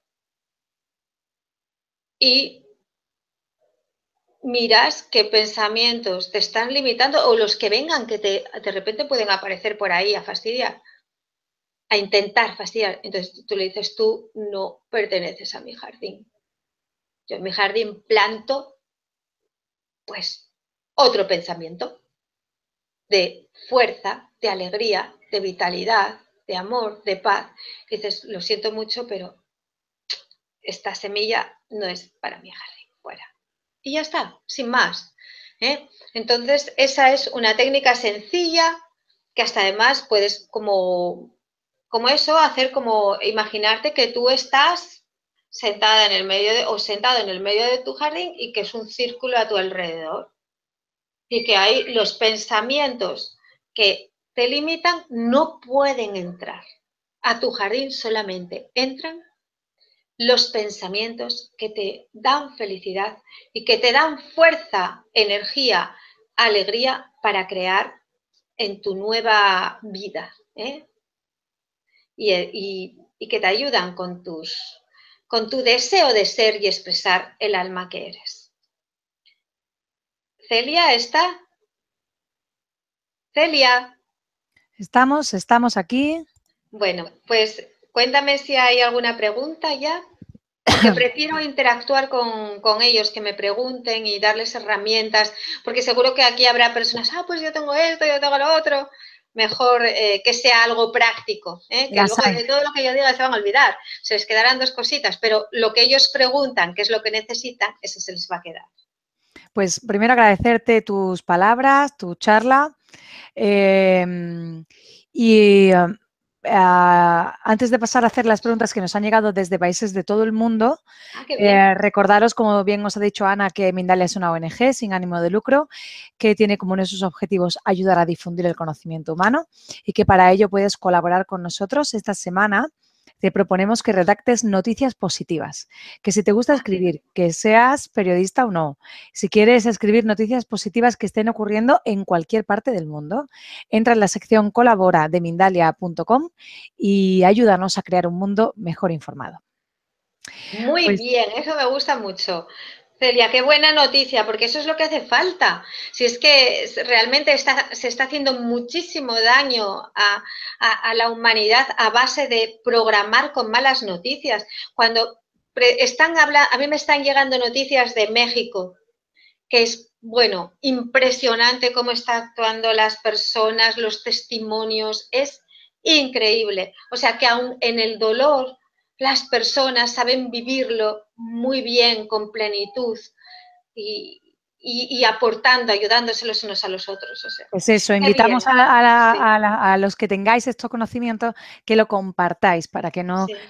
y miras qué pensamientos te están limitando o los que vengan que te, de repente pueden aparecer por ahí a fastidiar, a intentar fastidiar. Entonces tú le dices, tú no perteneces a mi jardín. Yo en mi jardín planto, pues, otro pensamiento de fuerza, de alegría, de vitalidad, de amor, de paz. Dices, lo siento mucho, pero esta semilla no es para mi jardín, fuera. Y ya está, sin más. ¿eh? Entonces, esa es una técnica sencilla que hasta además puedes como, como eso, hacer como imaginarte que tú estás sentada en el medio de, o sentado en el medio de tu jardín y que es un círculo a tu alrededor. Y que hay los pensamientos que te limitan no pueden entrar. A tu jardín solamente entran los pensamientos que te dan felicidad y que te dan fuerza, energía, alegría para crear en tu nueva vida. ¿eh? Y, y, y que te ayudan con, tus, con tu deseo de ser y expresar el alma que eres. Celia, ¿está? Celia. Estamos, estamos aquí. Bueno, pues cuéntame si hay alguna pregunta ya, porque prefiero interactuar con, con ellos, que me pregunten y darles herramientas, porque seguro que aquí habrá personas, ah, pues yo tengo esto, yo tengo lo otro. Mejor eh, que sea algo práctico, ¿eh? Que Las luego hay. de todo lo que yo diga se van a olvidar, se les quedarán dos cositas, pero lo que ellos preguntan, qué es lo que necesitan, eso se les va a quedar. Pues primero agradecerte tus palabras, tu charla. Eh, y uh, antes de pasar a hacer las preguntas que nos han llegado desde países de todo el mundo, Ah, qué bien. eh, recordaros, como bien os ha dicho Ana, que Mindalia es una O N G sin ánimo de lucro, que tiene como uno de sus objetivos ayudar a difundir el conocimiento humano y que para ello puedes colaborar con nosotros. Esta semana te proponemos que redactes noticias positivas, que si te gusta escribir, que seas periodista o no, si quieres escribir noticias positivas que estén ocurriendo en cualquier parte del mundo, entra en la sección colabora de mindalia punto com y ayúdanos a crear un mundo mejor informado. Muy Pues, bien, eso me gusta mucho. Celia, qué buena noticia, porque eso es lo que hace falta. Si es que realmente está, se está haciendo muchísimo daño a, a, a, la humanidad a base de programar con malas noticias. Cuando están hablando, a mí me están llegando noticias de México, que es, bueno, impresionante cómo están actuando las personas, los testimonios, es increíble. O sea que aún en el dolor las personas saben vivirlo muy bien, con plenitud y, y, y aportando, ayudándose los unos a los otros. O sea, pues eso, qué bien. invitamos a, la, a, la, Sí, a, la, a los que tengáis estos conocimientos que lo compartáis para que no sí.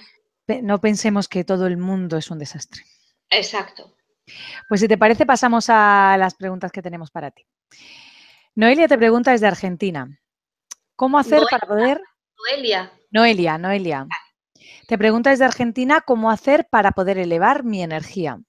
no pensemos que todo el mundo es un desastre. Exacto. Pues si te parece, pasamos a las preguntas que tenemos para ti. Noelia te pregunta desde Argentina. ¿Cómo hacer Noelia, para poder... Noelia. Noelia, Noelia. Te pregunta desde Argentina cómo hacer para poder elevar mi energía.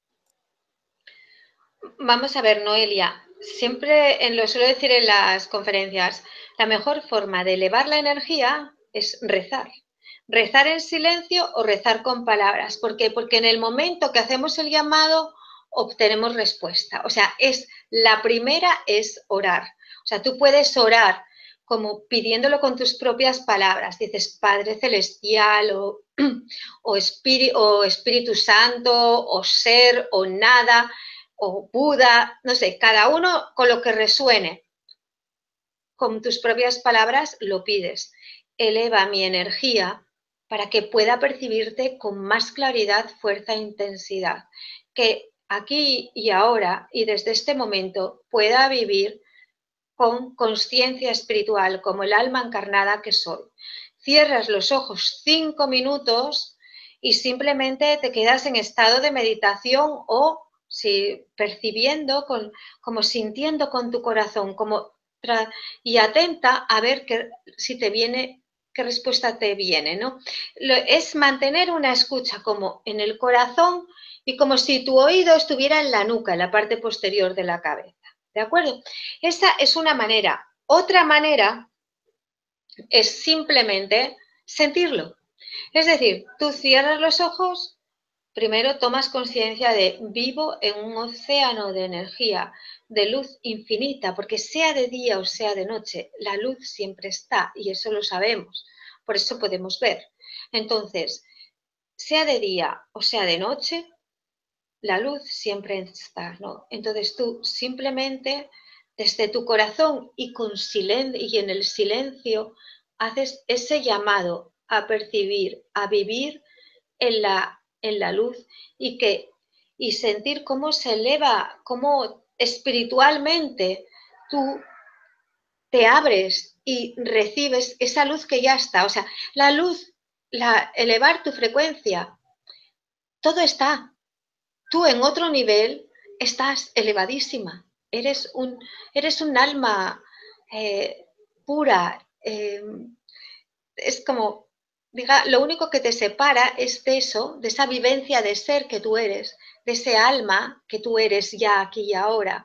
Vamos a ver, Noelia. Siempre en lo suelo decir en las conferencias, la mejor forma de elevar la energía es rezar. Rezar en silencio o rezar con palabras. ¿Por qué? Porque en el momento que hacemos el llamado obtenemos respuesta. O sea, es la primera es orar. O sea, tú puedes orar como pidiéndolo con tus propias palabras. Dices Padre Celestial o, o, Espíritu, o Espíritu Santo o Ser o Nada o Buda. No sé, cada uno con lo que resuene. Con tus propias palabras lo pides. Eleva mi energía para que pueda percibirte con más claridad, fuerza e intensidad. Que aquí y ahora y desde este momento pueda vivir con conciencia espiritual, como el alma encarnada que soy. Cierras los ojos cinco minutos y simplemente te quedas en estado de meditación o si, percibiendo, con, como sintiendo con tu corazón, como y atenta a ver que, si te viene, qué respuesta te viene, ¿no? Lo, es mantener una escucha como en el corazón y como si tu oído estuviera en la nuca, en la parte posterior de la cabeza. ¿De acuerdo? Esa es una manera. Otra manera es simplemente sentirlo. Es decir, tú cierras los ojos, primero tomas conciencia de vivo en un océano de energía, de luz infinita, porque sea de día o sea de noche, la luz siempre está y eso lo sabemos, por eso podemos ver. Entonces, sea de día o sea de noche, la luz siempre está, ¿no? Entonces tú simplemente desde tu corazón y, con silen- y en el silencio haces ese llamado a percibir, a vivir en la, en la luz y, que, y sentir cómo se eleva, cómo espiritualmente tú te abres y recibes esa luz que ya está. O sea, la luz, la, elevar tu frecuencia, todo está. Tú en otro nivel estás elevadísima. Eres un, eres un alma eh, pura. Eh, es como, diga, lo único que te separa es de eso, de esa vivencia de ser que tú eres, de ese alma que tú eres ya aquí y ahora,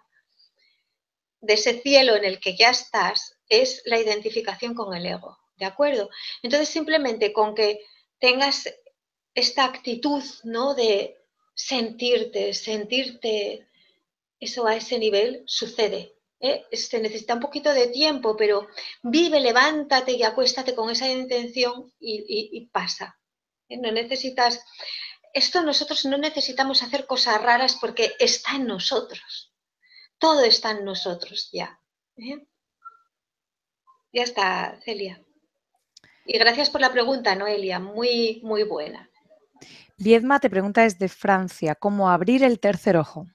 de ese cielo en el que ya estás, es la identificación con el ego. ¿De acuerdo? Entonces, simplemente con que tengas esta actitud, ¿no? De sentirte, sentirte eso a ese nivel, sucede. ¿eh? Se necesita un poquito de tiempo, pero vive, levántate y acuéstate con esa intención y, y, y pasa. ¿eh? No necesitas, esto nosotros no necesitamos hacer cosas raras porque está en nosotros. Todo está en nosotros ya. ¿eh? Ya está, Celia. Y gracias por la pregunta, Noelia, muy, muy buena. Viedma te pregunta desde Francia, ¿cómo abrir el tercer ojo?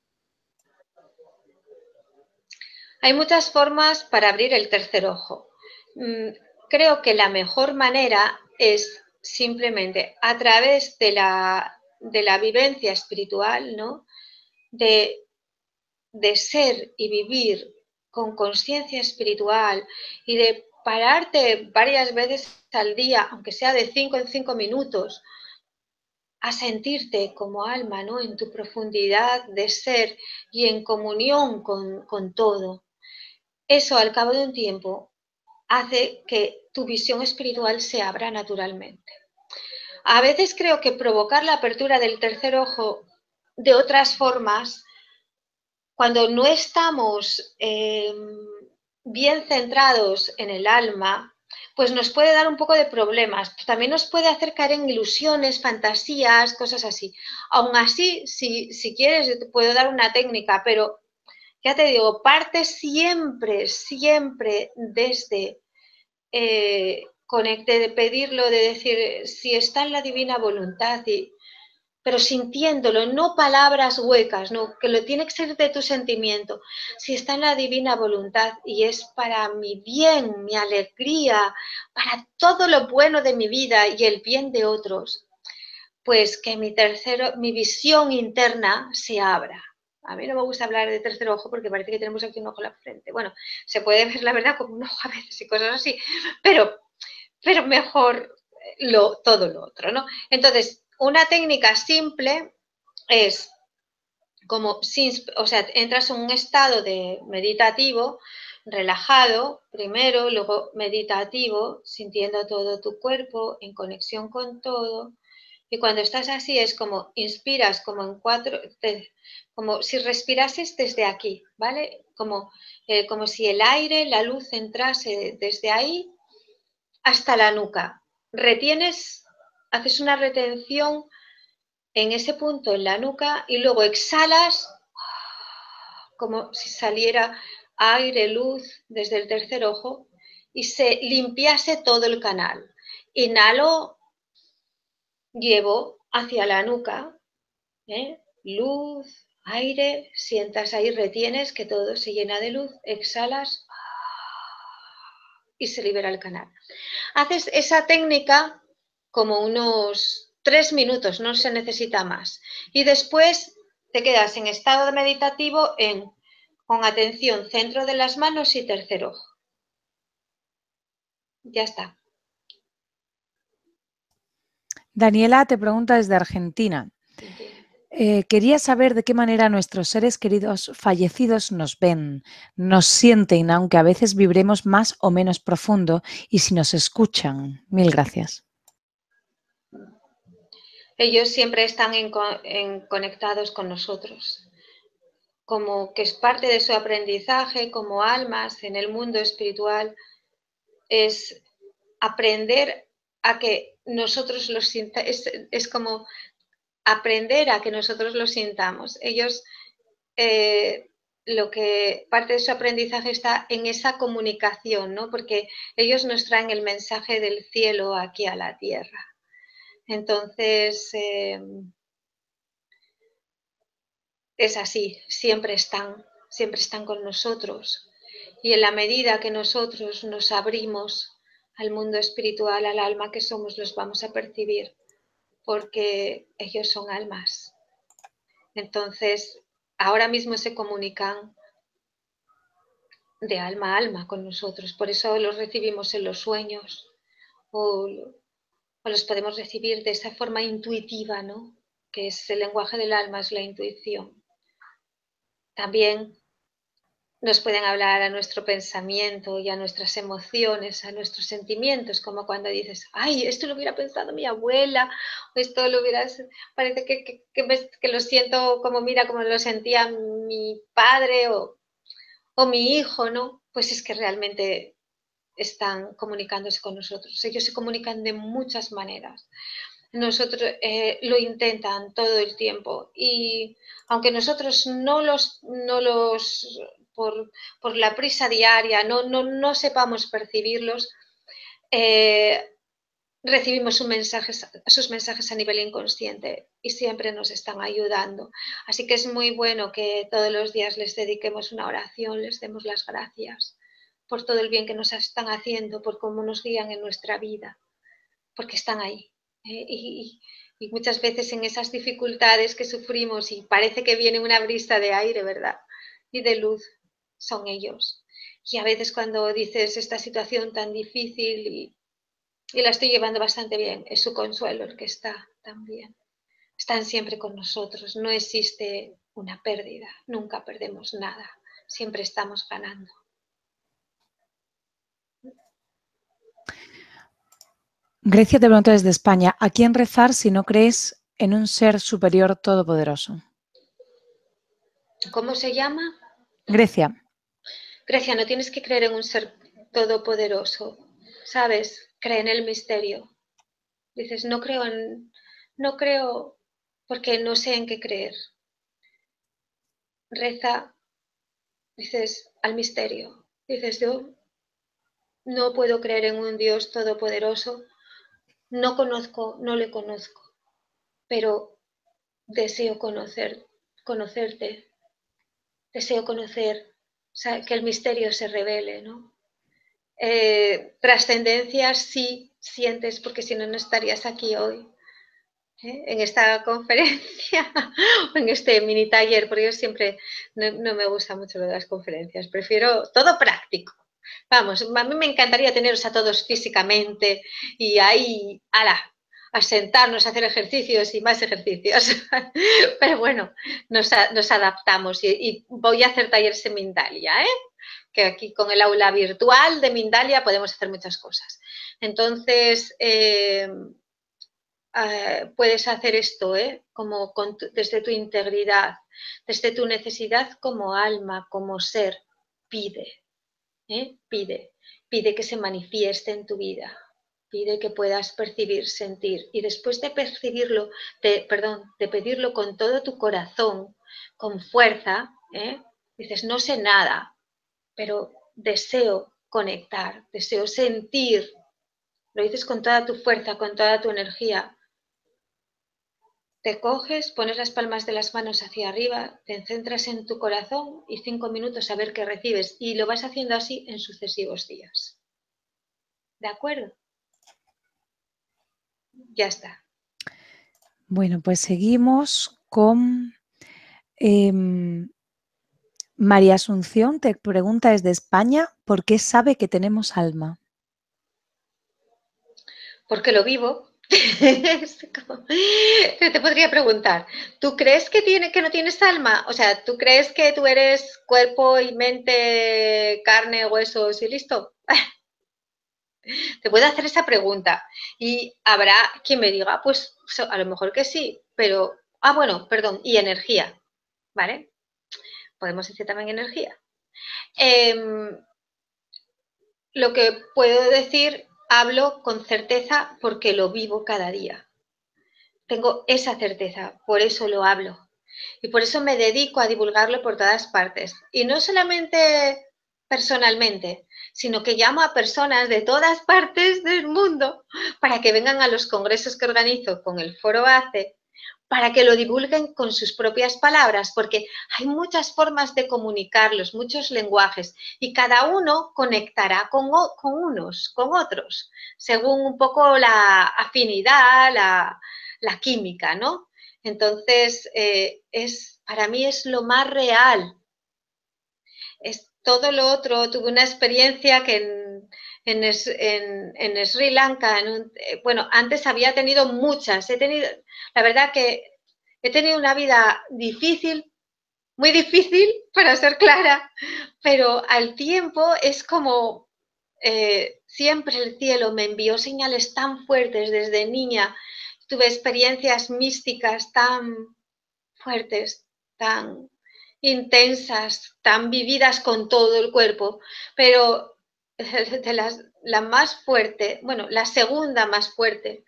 Hay muchas formas para abrir el tercer ojo. Creo que la mejor manera es simplemente a través de la, de la vivencia espiritual, ¿no? De, de ser y vivir con conciencia espiritual y de pararte varias veces al día, aunque sea de cinco en cinco minutos, a sentirte como alma, ¿no? En tu profundidad de ser y en comunión con, con todo. Eso, al cabo de un tiempo, hace que tu visión espiritual se abra naturalmente. A veces creo que provocar la apertura del tercer ojo de otras formas, cuando no estamos eh, bien centrados en el alma, pues nos puede dar un poco de problemas. También nos puede hacer caer en ilusiones, fantasías, cosas así. Aún así, si, si quieres, te puedo dar una técnica, pero ya te digo, parte siempre, siempre desde eh, conecte, de pedirlo, de decir si está en la divina voluntad, y, pero sintiéndolo, no palabras huecas, no, que lo tiene que ser de tu sentimiento. Si está en la divina voluntad y es para mi bien, mi alegría, para todo lo bueno de mi vida y el bien de otros, pues que mi tercero, mi visión interna se abra. A mí no me gusta hablar de tercer ojo porque parece que tenemos aquí un ojo en la frente. Bueno, se puede ver la verdad como un ojo a veces y cosas así, pero, pero mejor lo, todo lo otro, ¿no? Entonces, una técnica simple es como, o sea, entras en un estado de meditativo, relajado primero, luego meditativo, sintiendo todo tu cuerpo, en conexión con todo. Y cuando estás así es como inspiras como en cuatro, te, como si respirases desde aquí, ¿vale? Como, eh, como si el aire, la luz entrase desde ahí hasta la nuca. Retienes, haces una retención en ese punto en la nuca y luego exhalas como si saliera aire, luz desde el tercer ojo y se limpiase todo el canal. Inhalo, llevo hacia la nuca, ¿eh? Luz, aire, sientas ahí, retienes que todo se llena de luz, exhalas y se libera el canal. Haces esa técnica como unos tres minutos, no se necesita más. Y después te quedas en estado meditativo en, con atención, centro de las manos y tercer ojo. Ya está. Daniela te pregunta desde Argentina. Eh, quería saber de qué manera nuestros seres queridos fallecidos nos ven, nos sienten, aunque a veces vibremos más o menos profundo, y si nos escuchan. Mil gracias. Ellos siempre están en, en, conectados con nosotros, como que es parte de su aprendizaje como almas en el mundo espiritual, es aprender a que nosotros los sintamos, es, es como aprender a que nosotros lo sintamos. Ellos, eh, lo que parte de su aprendizaje está en esa comunicación, ¿no? Porque ellos nos traen el mensaje del cielo aquí a la tierra. Entonces, eh, es así, siempre están, siempre están con nosotros. Y en la medida que nosotros nos abrimos al mundo espiritual, al alma que somos, los vamos a percibir, porque ellos son almas. Entonces, ahora mismo se comunican de alma a alma con nosotros, por eso los recibimos en los sueños o, o los podemos recibir de esa forma intuitiva, ¿no? Que es el lenguaje del alma, es la intuición. También nos pueden hablar a nuestro pensamiento y a nuestras emociones, a nuestros sentimientos, como cuando dices, ay, esto lo hubiera pensado mi abuela, o esto lo hubiera, parece que, que, que, me, que lo siento como, mira, como lo sentía mi padre o, o mi hijo, ¿no? Pues es que realmente están comunicándose con nosotros. Ellos se comunican de muchas maneras. Nosotros eh, lo intentan todo el tiempo y aunque nosotros no los, no los por, por la prisa diaria, no, no, no sepamos percibirlos, eh, recibimos sus mensajes, sus mensajes a nivel inconsciente y siempre nos están ayudando. Así que es muy bueno que todos los días les dediquemos una oración, les demos las gracias por todo el bien que nos están haciendo, por cómo nos guían en nuestra vida, porque están ahí. ¿eh? Y, y muchas veces en esas dificultades que sufrimos y parece que viene una brisa de aire, ¿verdad? Y de luz, son ellos. Y a veces cuando dices esta situación tan difícil y, y la estoy llevando bastante bien, es su consuelo el que está también. Están siempre con nosotros, no existe una pérdida, nunca perdemos nada, siempre estamos ganando. Grecia te pregunta desde España, ¿a quién rezar si no crees en un ser superior todopoderoso? ¿Cómo se llama? Grecia. Grecia, no tienes que creer en un ser todopoderoso, ¿sabes? Cree en el misterio. Dices, no creo en, no creo porque no sé en qué creer. Reza, dices, al misterio. Dices, yo no puedo creer en un Dios todopoderoso, no conozco, no le conozco, pero deseo conocer, conocerte, deseo conocer, o sea, que el misterio se revele, ¿no? Eh, trascendencia sí sientes, porque si no, no estarías aquí hoy. ¿eh? En esta conferencia o en este mini taller, porque yo siempre no, no me gusta mucho lo de las conferencias, prefiero todo práctico. Vamos, a mí me encantaría teneros a todos físicamente y ahí, ala, a sentarnos a hacer ejercicios y más ejercicios. Pero bueno, nos, a, nos adaptamos y, y voy a hacer talleres en Mindalia, ¿eh? Que aquí con el aula virtual de Mindalia podemos hacer muchas cosas. Entonces, eh, eh, puedes hacer esto, ¿eh? Como con tu, desde tu integridad, desde tu necesidad como alma, como ser, pide. ¿Eh? Pide, pide que se manifieste en tu vida, pide que puedas percibir, sentir y después de percibirlo, de, perdón, de pedirlo con todo tu corazón, con fuerza, ¿eh? Dices, no sé nada, pero deseo conectar, deseo sentir, lo dices con toda tu fuerza, con toda tu energía. Te coges, pones las palmas de las manos hacia arriba, te centras en tu corazón y cinco minutos a ver qué recibes. Y lo vas haciendo así en sucesivos días. ¿De acuerdo? Ya está. Bueno, pues seguimos con eh, María Asunción. Te pregunta desde España, ¿por qué sabe que tenemos alma? Porque lo vivo. Te podría preguntar, ¿tú crees que, tiene, que no tienes alma? O sea, ¿tú crees que tú eres cuerpo y mente, carne, huesos y listo? Te puedo hacer esa pregunta y habrá quien me diga, pues a lo mejor que sí, pero, ah, bueno, perdón, y energía, ¿vale? Podemos decir también energía. Eh, lo que puedo decir, hablo con certeza porque lo vivo cada día. Tengo esa certeza, por eso lo hablo. Y por eso me dedico a divulgarlo por todas partes. Y no solamente personalmente, sino que llamo a personas de todas partes del mundo para que vengan a los congresos que organizo con el Foro ACE, para que lo divulguen con sus propias palabras, porque hay muchas formas de comunicarlos, muchos lenguajes, y cada uno conectará con, con unos, con otros, según un poco la afinidad, la, la química, ¿no? Entonces, eh, es, para mí es lo más real. Es todo lo otro. Tuve una experiencia que en, en, en, en Sri Lanka, en un, bueno, antes había tenido muchas. He tenido, la verdad que he tenido una vida difícil, muy difícil, para ser clara, pero al tiempo es como eh, siempre el cielo me envió señales tan fuertes desde niña. Tuve experiencias místicas tan fuertes, tan intensas, tan vividas con todo el cuerpo, pero de las, la más fuerte, bueno, la segunda más fuerte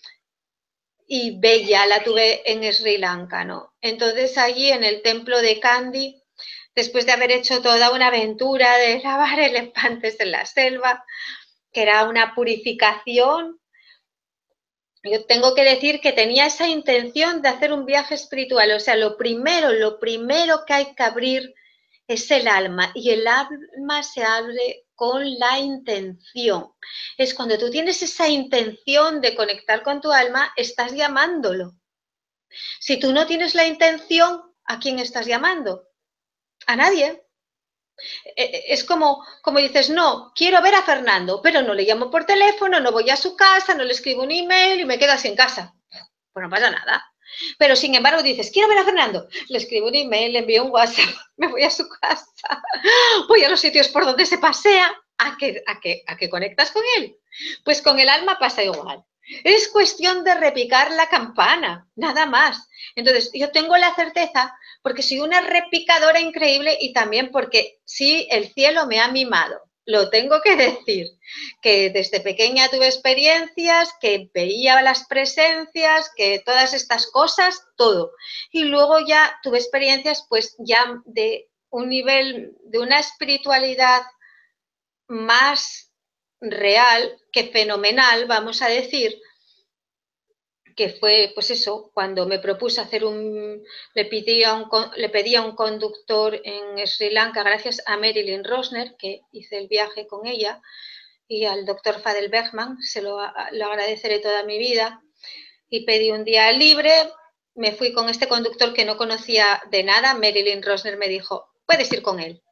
y bella la tuve en Sri Lanka, ¿no? Entonces allí en el templo de Kandy, después de haber hecho toda una aventura de lavar elefantes en la selva, que era una purificación, yo tengo que decir que tenía esa intención de hacer un viaje espiritual. O sea, lo primero, lo primero que hay que abrir es el alma. Y el alma se abre con la intención. Es cuando tú tienes esa intención de conectar con tu alma, estás llamándolo. Si tú no tienes la intención, ¿a quién estás llamando? A nadie. Es como, como dices, no, quiero ver a Fernando, pero no le llamo por teléfono, no voy a su casa, no le escribo un email y me quedo así en casa. Pues no pasa nada. Pero sin embargo dices, quiero ver a Fernando, le escribo un email, le envío un WhatsApp, me voy a su casa, voy a los sitios por donde se pasea, ¿a que, a que, a que conectas con él? Pues con el alma pasa igual. Es cuestión de repicar la campana, nada más. Entonces, yo tengo la certeza porque soy una repicadora increíble y también porque sí, el cielo me ha mimado. Lo tengo que decir, que desde pequeña tuve experiencias, que veía las presencias, que todas estas cosas, todo. Y luego ya tuve experiencias pues ya de un nivel, de una espiritualidad más real que fenomenal, vamos a decir, que fue, pues eso, cuando me propuse hacer un, le pedía un, le pedía un conductor en Sri Lanka, gracias a Marilyn Rosner, que hice el viaje con ella, y al doctor Fadel Bergman, se lo, lo agradeceré toda mi vida. y pedí un día libre, me fui con este conductor que no conocía de nada, Marilyn Rosner me dijo, puedes ir con él.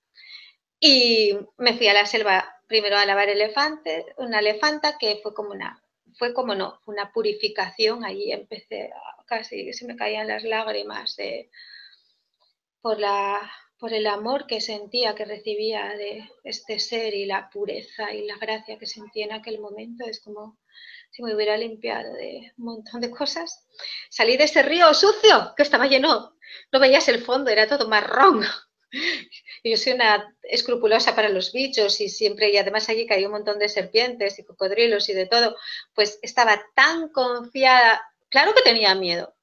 Y me fui a la selva primero a lavar elefantes, una elefanta que fue como una, fue como no, una purificación, ahí empecé, a, casi se me caían las lágrimas de, por, la, por el amor que sentía, que recibía de este ser y la pureza y la gracia que sentía en aquel momento, es como si me hubiera limpiado de un montón de cosas. Salí de ese río sucio que estaba lleno, no veías el fondo, era todo marrón. Y yo soy una escrupulosa para los bichos y siempre, y además allí caía un montón de serpientes y cocodrilos y de todo, pues estaba tan confiada, claro que tenía miedo,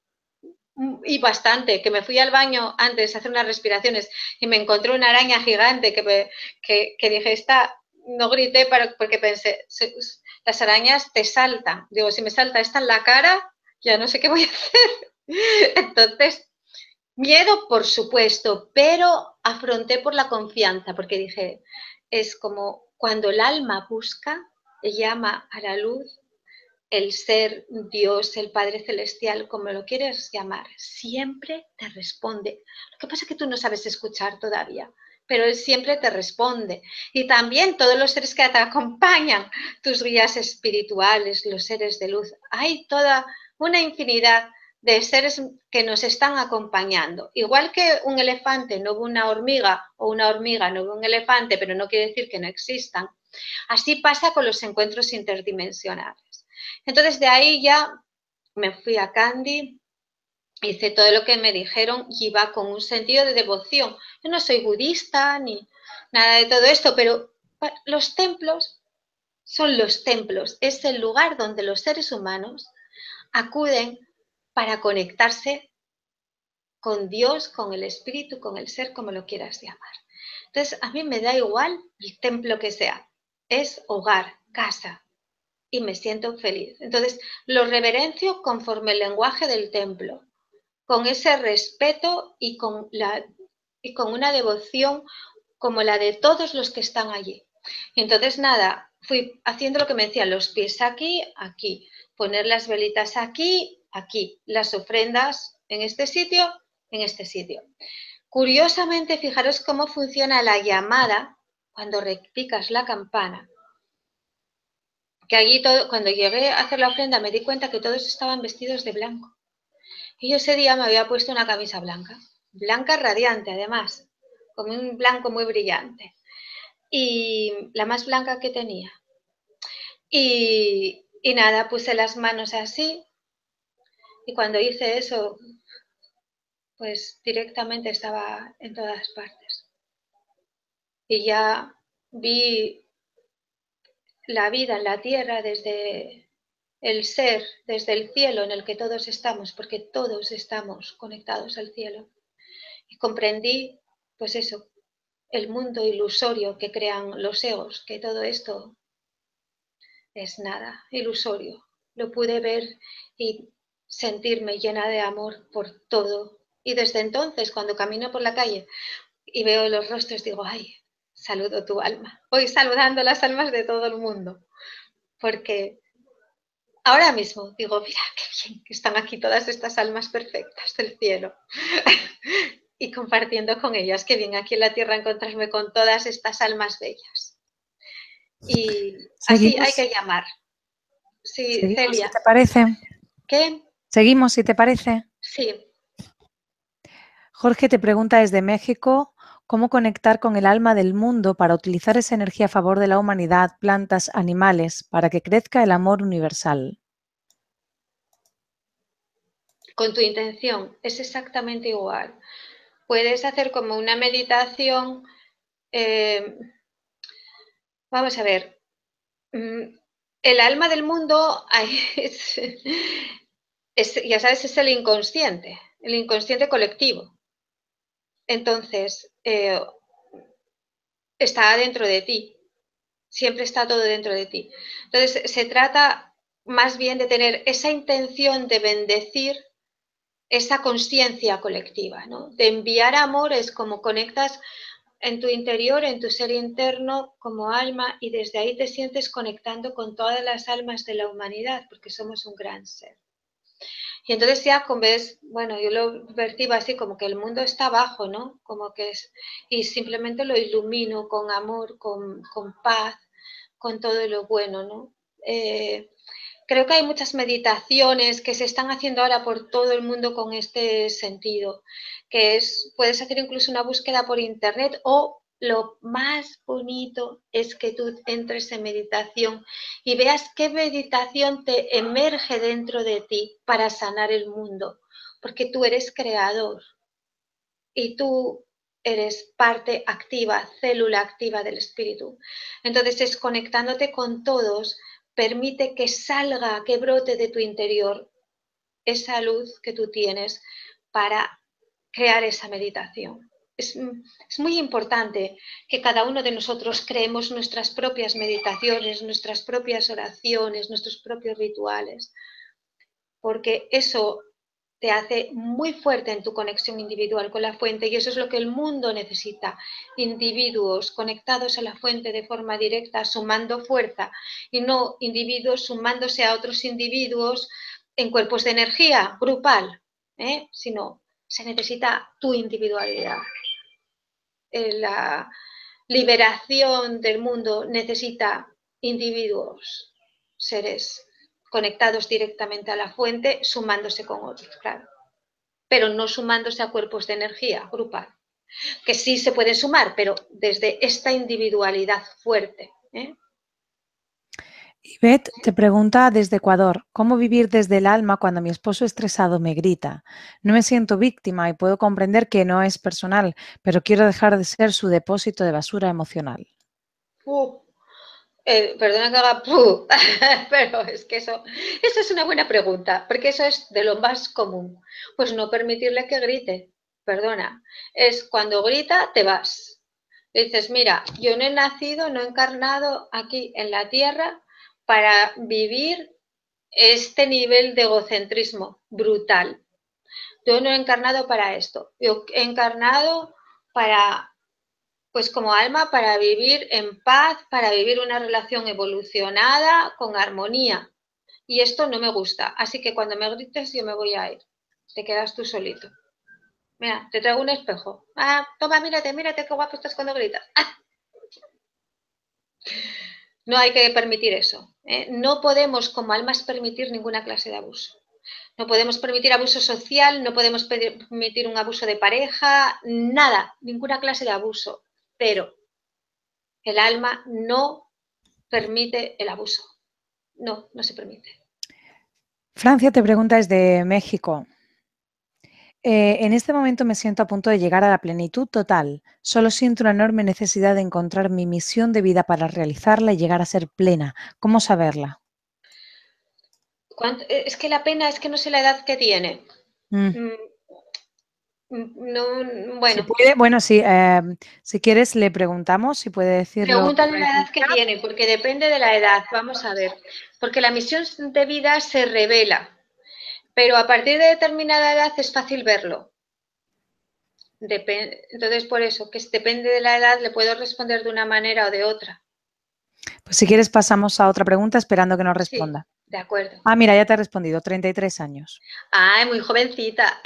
y bastante, que me fui al baño antes a hacer unas respiraciones y me encontré una araña gigante que, me, que, que dije, esta, no grité para, porque pensé, las arañas te saltan, digo, si me salta esta en la cara, ya no sé qué voy a hacer. Entonces, miedo, por supuesto, pero afronté por la confianza, porque dije, es como cuando el alma busca, llama a la luz, el ser, Dios, el Padre Celestial, como lo quieres llamar, siempre te responde. Lo que pasa es que tú no sabes escuchar todavía, pero Él siempre te responde. Y también todos los seres que te acompañan, tus guías espirituales, los seres de luz, hay toda una infinidad de seres que nos están acompañando. Igual que un elefante no ve una hormiga o una hormiga no ve un elefante, pero no quiere decir que no existan. Así pasa con los encuentros interdimensionales. Entonces de ahí ya me fui a Kandy, hice todo lo que me dijeron y iba con un sentido de devoción. Yo no soy budista ni nada de todo esto, pero los templos son los templos. Es el lugar donde los seres humanos acuden para conectarse con Dios, con el espíritu, con el ser, como lo quieras llamar. Entonces, a mí me da igual el templo que sea. Es hogar, casa, y me siento feliz. Entonces, lo reverencio conforme el lenguaje del templo, con ese respeto y con, la, y con una devoción como la de todos los que están allí. Entonces, nada, fui haciendo lo que me decían, los pies aquí, aquí, poner las velitas aquí, aquí, las ofrendas en este sitio, en este sitio. Curiosamente, fijaros cómo funciona la llamada cuando repicas la campana. Que allí todo, cuando llegué a hacer la ofrenda me di cuenta que todos estaban vestidos de blanco. Y yo ese día me había puesto una camisa blanca, blanca radiante además, con un blanco muy brillante. Y la más blanca que tenía. Y, y nada, puse las manos así y cuando hice eso, pues directamente estaba en todas partes. Y ya vi la vida en la tierra desde el ser, desde el cielo en el que todos estamos, porque todos estamos conectados al cielo. Y comprendí, pues eso, el mundo ilusorio que crean los egos, que todo esto es nada, ilusorio. Lo pude ver y sentirme llena de amor por todo. Y desde entonces, cuando camino por la calle y veo los rostros, digo, ay, saludo tu alma. Voy saludando las almas de todo el mundo, porque ahora mismo digo, mira, qué bien que están aquí todas estas almas perfectas del cielo. Y compartiendo con ellas, qué bien aquí en la tierra encontrarme con todas estas almas bellas. Y así hay que llamar. Sí, ¿Seguimos, Celia. si te parece? ¿Qué? ¿Seguimos, si te parece? Sí. Jorge te pregunta desde México cómo conectar con el alma del mundo para utilizar esa energía a favor de la humanidad, plantas, animales, para que crezca el amor universal. Con tu intención es exactamente igual. Puedes hacer como una meditación. Eh, vamos a ver. El alma del mundo es, es, ya sabes, es el inconsciente, el inconsciente colectivo. Entonces, eh, está dentro de ti. Siempre está todo dentro de ti. Entonces, se trata más bien de tener esa intención de bendecir esa conciencia colectiva, ¿no? De enviar amores, como conectas en tu interior, en tu ser interno como alma, y desde ahí te sientes conectando con todas las almas de la humanidad, porque somos un gran ser. Y entonces ya con vez, bueno, yo lo percibo así como que el mundo está abajo, ¿no? Como que es, y simplemente lo ilumino con amor, con, con paz, con todo lo bueno, ¿no? Eh, creo que hay muchas meditaciones que se están haciendo ahora por todo el mundo con este sentido, que es, puedes hacer incluso una búsqueda por internet o lo más bonito es que tú entres en meditación y veas qué meditación te emerge dentro de ti para sanar el mundo, porque tú eres creador y tú eres parte activa, célula activa del espíritu. Entonces, desconectándote con todos, permite que salga, que brote de tu interior esa luz que tú tienes para crear esa meditación. Es, es, muy importante que cada uno de nosotros creemos nuestras propias meditaciones, nuestras propias oraciones, nuestros propios rituales, porque eso te hace muy fuerte en tu conexión individual con la fuente y eso es lo que el mundo necesita, individuos conectados a la fuente de forma directa, sumando fuerza y no individuos sumándose a otros individuos en cuerpos de energía grupal, ¿eh? Sino se necesita tu individualidad. La liberación del mundo necesita individuos, seres conectados directamente a la fuente, sumándose con otros, claro, pero no sumándose a cuerpos de energía grupal, que sí se pueden sumar, pero desde esta individualidad fuerte, ¿eh? Ivette te pregunta desde Ecuador, ¿cómo vivir desde el alma cuando mi esposo estresado me grita? No me siento víctima y puedo comprender que no es personal, pero quiero dejar de ser su depósito de basura emocional. Uh, eh, perdona que haga puh, pero es que eso, eso es una buena pregunta, porque eso es de lo más común. Pues no permitirle que grite, perdona, es cuando grita te vas. Le dices, mira, yo no he nacido, no he encarnado aquí en la tierra para vivir este nivel de egocentrismo brutal. Yo no he encarnado para esto. Yo he encarnado para, pues como alma, para vivir en paz, para vivir una relación evolucionada, con armonía. Y esto no me gusta. Así que cuando me grites, yo me voy a ir. Te quedas tú solito. Mira, te traigo un espejo. Ah, toma, mírate, mírate qué guapo estás cuando gritas. ¡Ah! No hay que permitir eso, ¿eh? No podemos como almas permitir ninguna clase de abuso. No podemos permitir abuso social, no podemos permitir un abuso de pareja, nada, ninguna clase de abuso. Pero el alma no permite el abuso. No, no se permite. Francia te pregunta desde México. Eh, en este momento me siento a punto de llegar a la plenitud total. Solo siento una enorme necesidad de encontrar mi misión de vida para realizarla y llegar a ser plena. ¿Cómo saberla? Es que la pena es que no sé la edad que tiene. Mm. No, Si bueno. puede, bueno, sí, eh, si quieres le preguntamos si puede decirlo. Pregúntale la edad que tiene, porque depende de la edad. Vamos a ver. Porque la misión de vida se revela, pero a partir de determinada edad es fácil verlo. Dep- Entonces, por eso, que depende de la edad, le puedo responder de una manera o de otra. Pues si quieres pasamos a otra pregunta esperando que nos Sí, responda. de acuerdo. Ah, mira, ya te ha respondido, treinta y tres años. Ay, muy jovencita.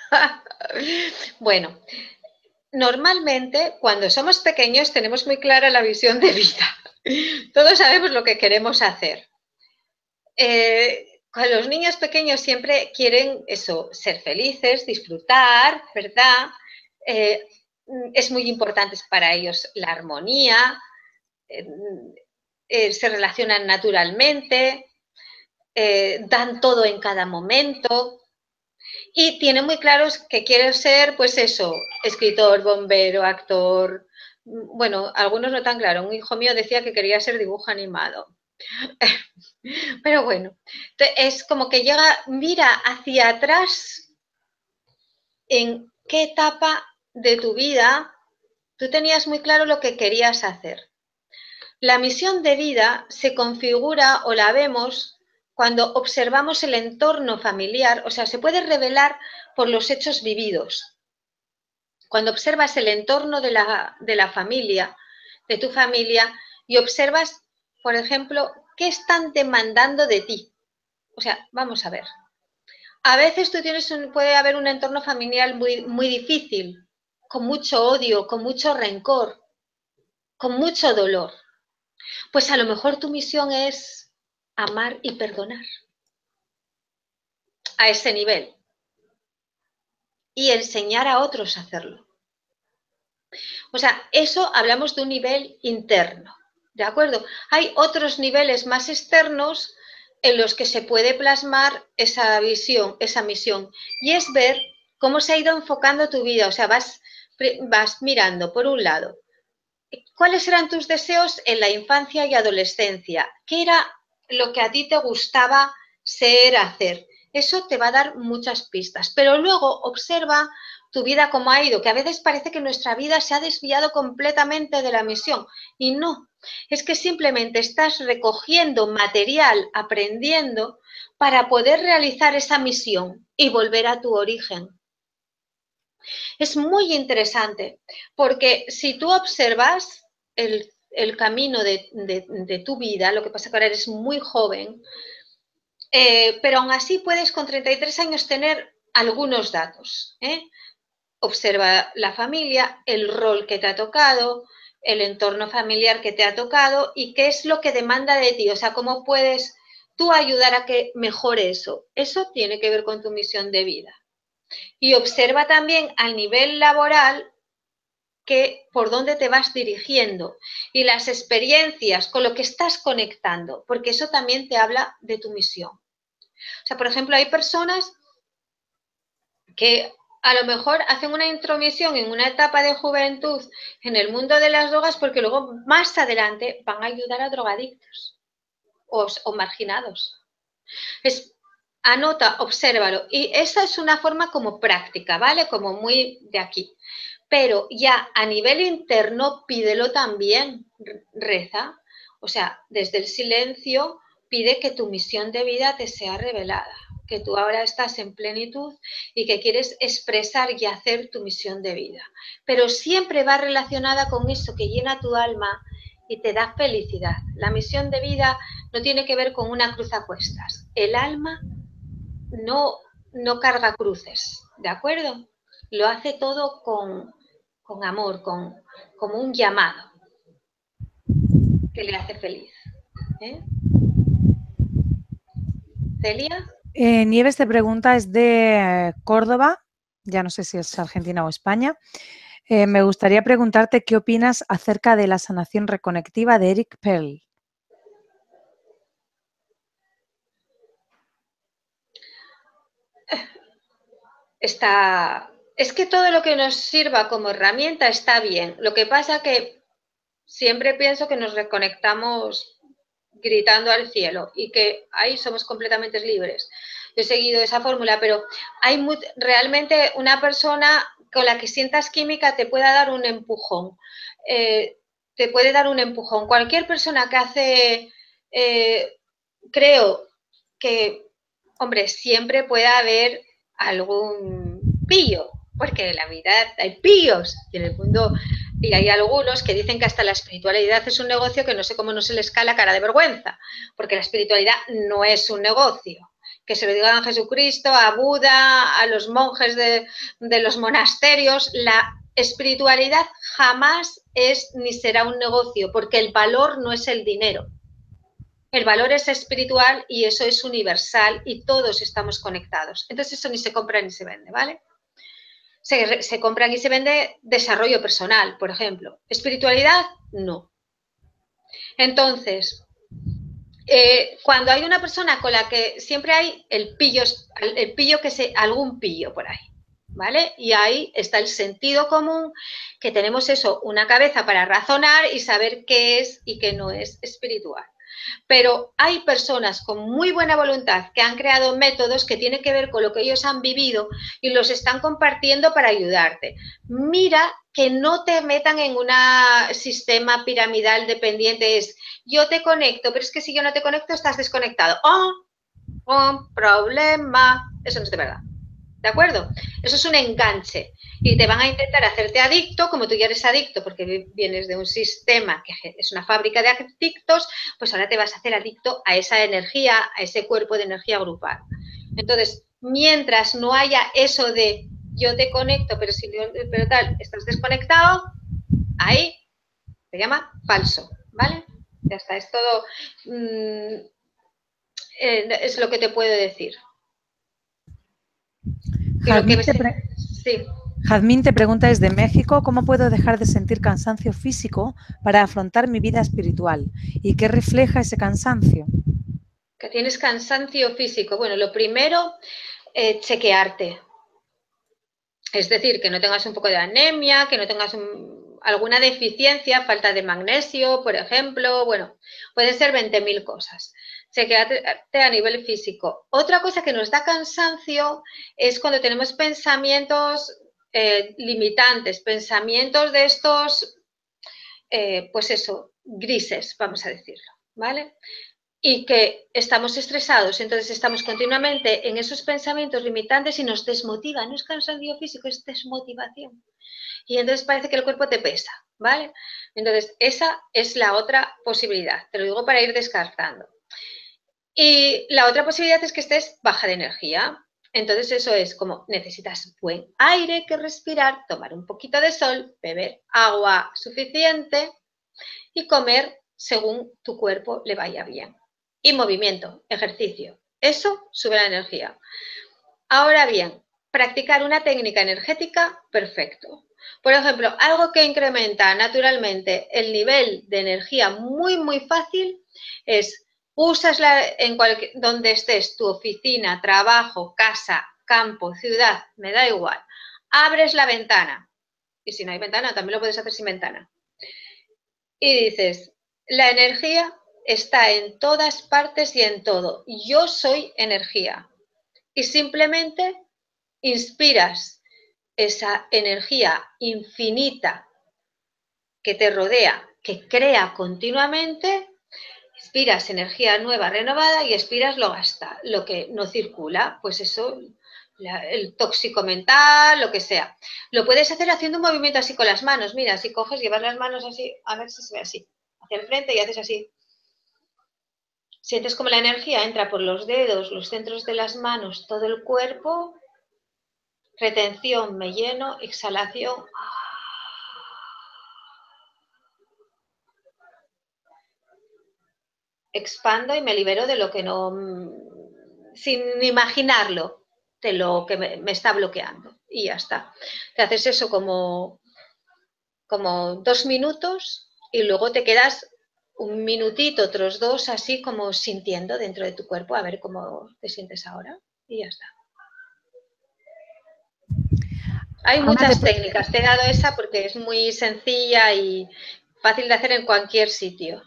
Bueno, normalmente cuando somos pequeños tenemos muy clara la visión de vida. Todos sabemos lo que queremos hacer. Eh, con los niños pequeños siempre quieren eso, ser felices, disfrutar, ¿verdad? Eh, es muy importante para ellos la armonía, eh, eh, se relacionan naturalmente, eh, dan todo en cada momento y tienen muy claros que quieren ser, pues eso, escritor, bombero, actor. Bueno, algunos no tan claro. Un hijo mío decía que quería ser dibujo animado. Pero bueno, es como que llega, mira hacia atrás en qué etapa de tu vida tú tenías muy claro lo que querías hacer. La misión de vida se configura o la vemos cuando observamos el entorno familiar, o sea, se puede revelar por los hechos vividos. Cuando observas el entorno de la, de la familia, de tu familia, y observas, por ejemplo, qué están demandando de ti. O sea, vamos a ver. A veces tú tienes un, puede haber un entorno familiar muy, muy difícil, con mucho odio, con mucho rencor, con mucho dolor. Pues a lo mejor tu misión es amar y perdonar a ese nivel y enseñar a otros a hacerlo. O sea, eso hablamos de un nivel interno, ¿de acuerdo? Hay otros niveles más externos en los que se puede plasmar esa visión, esa misión, y es ver cómo se ha ido enfocando tu vida. O sea, vas, vas mirando, por un lado, ¿cuáles eran tus deseos en la infancia y adolescencia? ¿Qué era lo que a ti te gustaba ser, hacer? Eso te va a dar muchas pistas. Pero luego observa tu vida cómo ha ido, que a veces parece que nuestra vida se ha desviado completamente de la misión. Y no, es que simplemente estás recogiendo material, aprendiendo, para poder realizar esa misión y volver a tu origen. Es muy interesante, porque si tú observas el, el camino de, de, de, tu vida, lo que pasa que ahora eres muy joven, eh, pero aún así puedes con treinta y tres años tener algunos datos. ¿eh? Observa la familia, el rol que te ha tocado, el entorno familiar que te ha tocado y qué es lo que demanda de ti, o sea, cómo puedes tú ayudar a que mejore eso. Eso tiene que ver con tu misión de vida. Y observa también al nivel laboral que por dónde te vas dirigiendo y las experiencias con lo que estás conectando, porque eso también te habla de tu misión. O sea, por ejemplo, hay personas que a lo mejor hacen una intromisión en una etapa de juventud en el mundo de las drogas porque luego más adelante van a ayudar a drogadictos o, o marginados. Es, anota, obsérvalo. Y esa es una forma como práctica, ¿vale? Como muy de aquí. Pero ya a nivel interno, pídelo también, reza. O sea, desde el silencio, pide que tu misión de vida te sea revelada, que tú ahora estás en plenitud y que quieres expresar y hacer tu misión de vida. Pero siempre va relacionada con eso que llena tu alma y te da felicidad. La misión de vida no tiene que ver con una cruz a cuestas. El alma no, no carga cruces, ¿de acuerdo? Lo hace todo con, con amor, con, como un llamado que le hace feliz. ¿eh? ¿Celia? Eh, Nieves te pregunta, es de Córdoba, ya no sé si es Argentina o España. Eh, me gustaría preguntarte qué opinas acerca de la sanación reconectiva de Eric Pearl. Está, es que todo lo que nos sirva como herramienta está bien. Lo que pasa que siempre pienso que nos reconectamos gritando al cielo y que ahí somos completamente libres. Yo he seguido esa fórmula, pero hay muy, realmente una persona con la que sientas química te pueda dar un empujón. Eh, te puede dar un empujón. Cualquier persona que hace, eh, creo que, hombre, siempre puede haber algún pillo, porque en la vida hay pillos y en el mundo y hay algunos que dicen que hasta la espiritualidad es un negocio que no sé cómo no se les cae la cara de vergüenza, porque la espiritualidad no es un negocio. Que se lo digan a Jesucristo, a Buda, a los monjes de, de los monasterios, la espiritualidad jamás es ni será un negocio, porque el valor no es el dinero. El valor es espiritual y eso es universal y todos estamos conectados. Entonces eso ni se compra ni se vende, ¿vale? Se, se compra y se vende desarrollo personal, por ejemplo. Espiritualidad, no. Entonces, eh, cuando hay una persona con la que siempre hay el pillo, el pillo que se, algún pillo por ahí, ¿vale? Y ahí está el sentido común, que tenemos eso, una cabeza para razonar y saber qué es y qué no es espiritual. Pero hay personas con muy buena voluntad que han creado métodos que tienen que ver con lo que ellos han vivido y los están compartiendo para ayudarte. Mira que no te metan en un sistema piramidal dependiente, es yo te conecto, pero es que si yo no te conecto estás desconectado. ¡Oh! ¡Oh! Problema. Eso no es de verdad. ¿De acuerdo? Eso es un enganche y te van a intentar hacerte adicto, como tú ya eres adicto porque vienes de un sistema que es una fábrica de adictos, pues ahora te vas a hacer adicto a esa energía, a ese cuerpo de energía grupal. Entonces, mientras no haya eso de yo te conecto, pero si pero tal, estás desconectado, ahí se llama falso, ¿vale? Ya está, es todo, mmm, eh, es lo que te puedo decir. Y lo que Jazmín te, pre sí. Jazmín te pregunta desde México, ¿cómo puedo dejar de sentir cansancio físico para afrontar mi vida espiritual? ¿Y qué refleja ese cansancio? Que tienes cansancio físico. Bueno, lo primero, eh, chequearte. Es decir, que no tengas un poco de anemia, que no tengas un, alguna deficiencia, falta de magnesio, por ejemplo. Bueno, pueden ser veinte mil cosas. Chequearte a nivel físico. Otra cosa que nos da cansancio es cuando tenemos pensamientos eh, limitantes, pensamientos de estos, eh, pues eso, grises, vamos a decirlo, ¿vale? Y que estamos estresados, entonces estamos continuamente en esos pensamientos limitantes y nos desmotiva. No es cansancio físico, es desmotivación. Y entonces parece que el cuerpo te pesa, ¿vale? Entonces, esa es la otra posibilidad. Te lo digo para ir descartando. Y la otra posibilidad es que estés baja de energía. Entonces, eso es como necesitas buen aire que respirar, tomar un poquito de sol, beber agua suficiente y comer según tu cuerpo le vaya bien. Y movimiento, ejercicio. Eso sube la energía. Ahora bien, practicar una técnica energética, perfecto. Por ejemplo, algo que incrementa naturalmente el nivel de energía muy, muy fácil es, usas la, en cualquier, donde estés, tu oficina, trabajo, casa, campo, ciudad, me da igual, abres la ventana. Y si no hay ventana, también lo puedes hacer sin ventana. Y dices, la energía está en todas partes y en todo. Yo soy energía. Y simplemente inspiras esa energía infinita que te rodea, que crea continuamente, inspiras energía nueva, renovada y expiras lo gasta, lo que no circula, pues eso, la, el tóxico mental, lo que sea. Lo puedes hacer haciendo un movimiento así con las manos. Mira, si coges, llevas las manos así, a ver si se ve así, hacia el frente y haces así. Sientes como la energía entra por los dedos, los centros de las manos, todo el cuerpo. Retención, me lleno, exhalación. Expando y me libero de lo que no, sin imaginarlo, de lo que me, me está bloqueando. Y ya está. Te haces eso como, como dos minutos y luego te quedas un minutito, otros dos, así como sintiendo dentro de tu cuerpo, a ver cómo te sientes ahora. Y ya está. Hay Ana muchas te, técnicas. Te he dado esa porque es muy sencilla y fácil de hacer en cualquier sitio.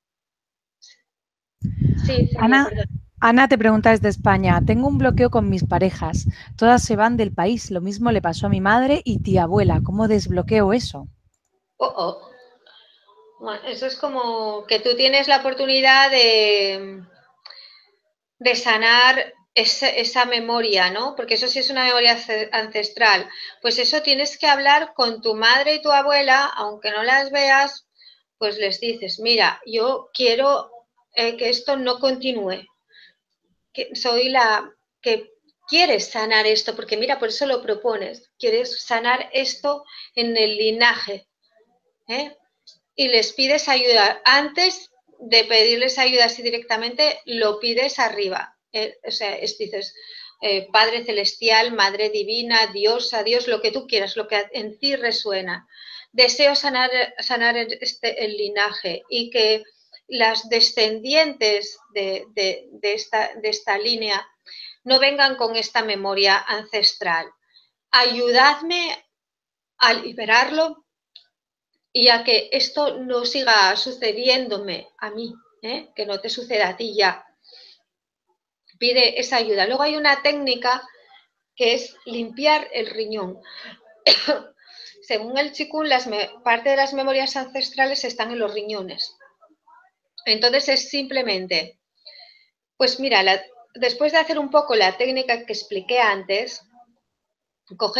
Sí, Celia, Ana, perdón. Ana te pregunta desde España, tengo un bloqueo con mis parejas, todas se van del país, lo mismo le pasó a mi madre y tía abuela, ¿cómo desbloqueo eso? Oh, oh. Bueno, eso es como que tú tienes la oportunidad de, de sanar esa, esa memoria, ¿no? Porque eso sí es una memoria ancestral. Pues eso tienes que hablar con tu madre y tu abuela, aunque no las veas, pues les dices, mira, yo quiero eh, que esto no continúe, que soy la que quieres sanar esto, porque mira, por eso lo propones, quieres sanar esto en el linaje, ¿eh? Y les pides ayuda. Antes de pedirles ayuda así directamente, lo pides arriba. Eh, o sea, es, dices, eh, Padre Celestial, Madre Divina, Diosa, Dios, lo que tú quieras, lo que en ti resuena. Deseo sanar, sanar este, el linaje y que las descendientes de, de, de, esta, de esta línea no vengan con esta memoria ancestral. Ayudadme a liberarlo y a que esto no siga sucediéndome a mí, ¿eh? Que no te suceda a ti ya. Pide esa ayuda. Luego hay una técnica que es limpiar el riñón. Según el Qigong, las parte de las memorias ancestrales están en los riñones. Entonces es simplemente, pues mira, la, después de hacer un poco la técnica que expliqué antes, coger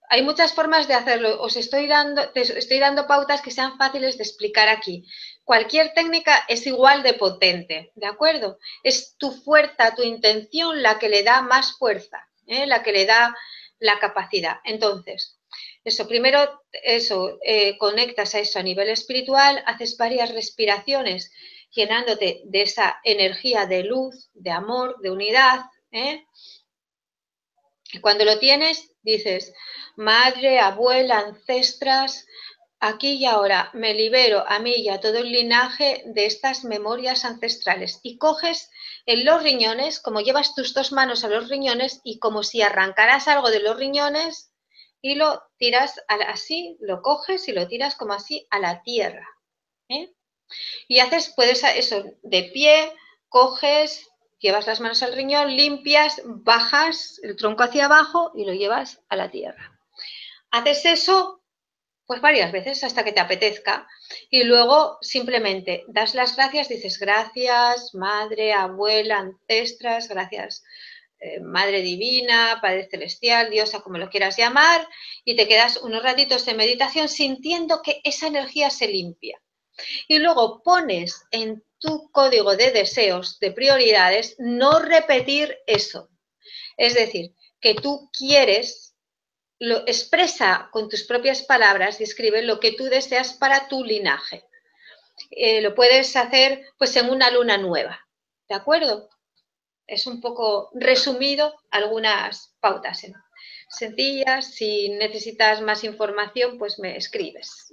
hay muchas formas de hacerlo. Os estoy dando, te estoy dando pautas que sean fáciles de explicar aquí. Cualquier técnica es igual de potente, ¿de acuerdo? Es tu fuerza, tu intención la que le da más fuerza, ¿eh? La que le da la capacidad. Entonces, eso, primero, eso, eh, conectas a eso a nivel espiritual, haces varias respiraciones llenándote de esa energía de luz, de amor, de unidad, ¿eh? Y cuando lo tienes, dices, madre, abuela, ancestras, aquí y ahora me libero a mí y a todo el linaje de estas memorias ancestrales. Y coges en los riñones, como llevas tus dos manos a los riñones y como si arrancaras algo de los riñones y lo tiras así, lo coges y lo tiras como así a la tierra, ¿eh? Y haces, puedes eso, de pie, coges, llevas las manos al riñón, limpias, bajas el tronco hacia abajo y lo llevas a la tierra. Haces eso pues varias veces hasta que te apetezca y luego simplemente das las gracias, dices gracias, madre, abuela, ancestras, gracias, eh, Madre Divina, Padre Celestial, Diosa, como lo quieras llamar, y te quedas unos ratitos de meditación sintiendo que esa energía se limpia. Y luego pones en tu código de deseos, de prioridades, no repetir eso. Es decir, que tú quieres, lo expresa con tus propias palabras y escribe lo que tú deseas para tu linaje. Eh, lo puedes hacer pues en una luna nueva, ¿de acuerdo? Es un poco resumido algunas pautas sencillas. Si necesitas más información, pues me escribes.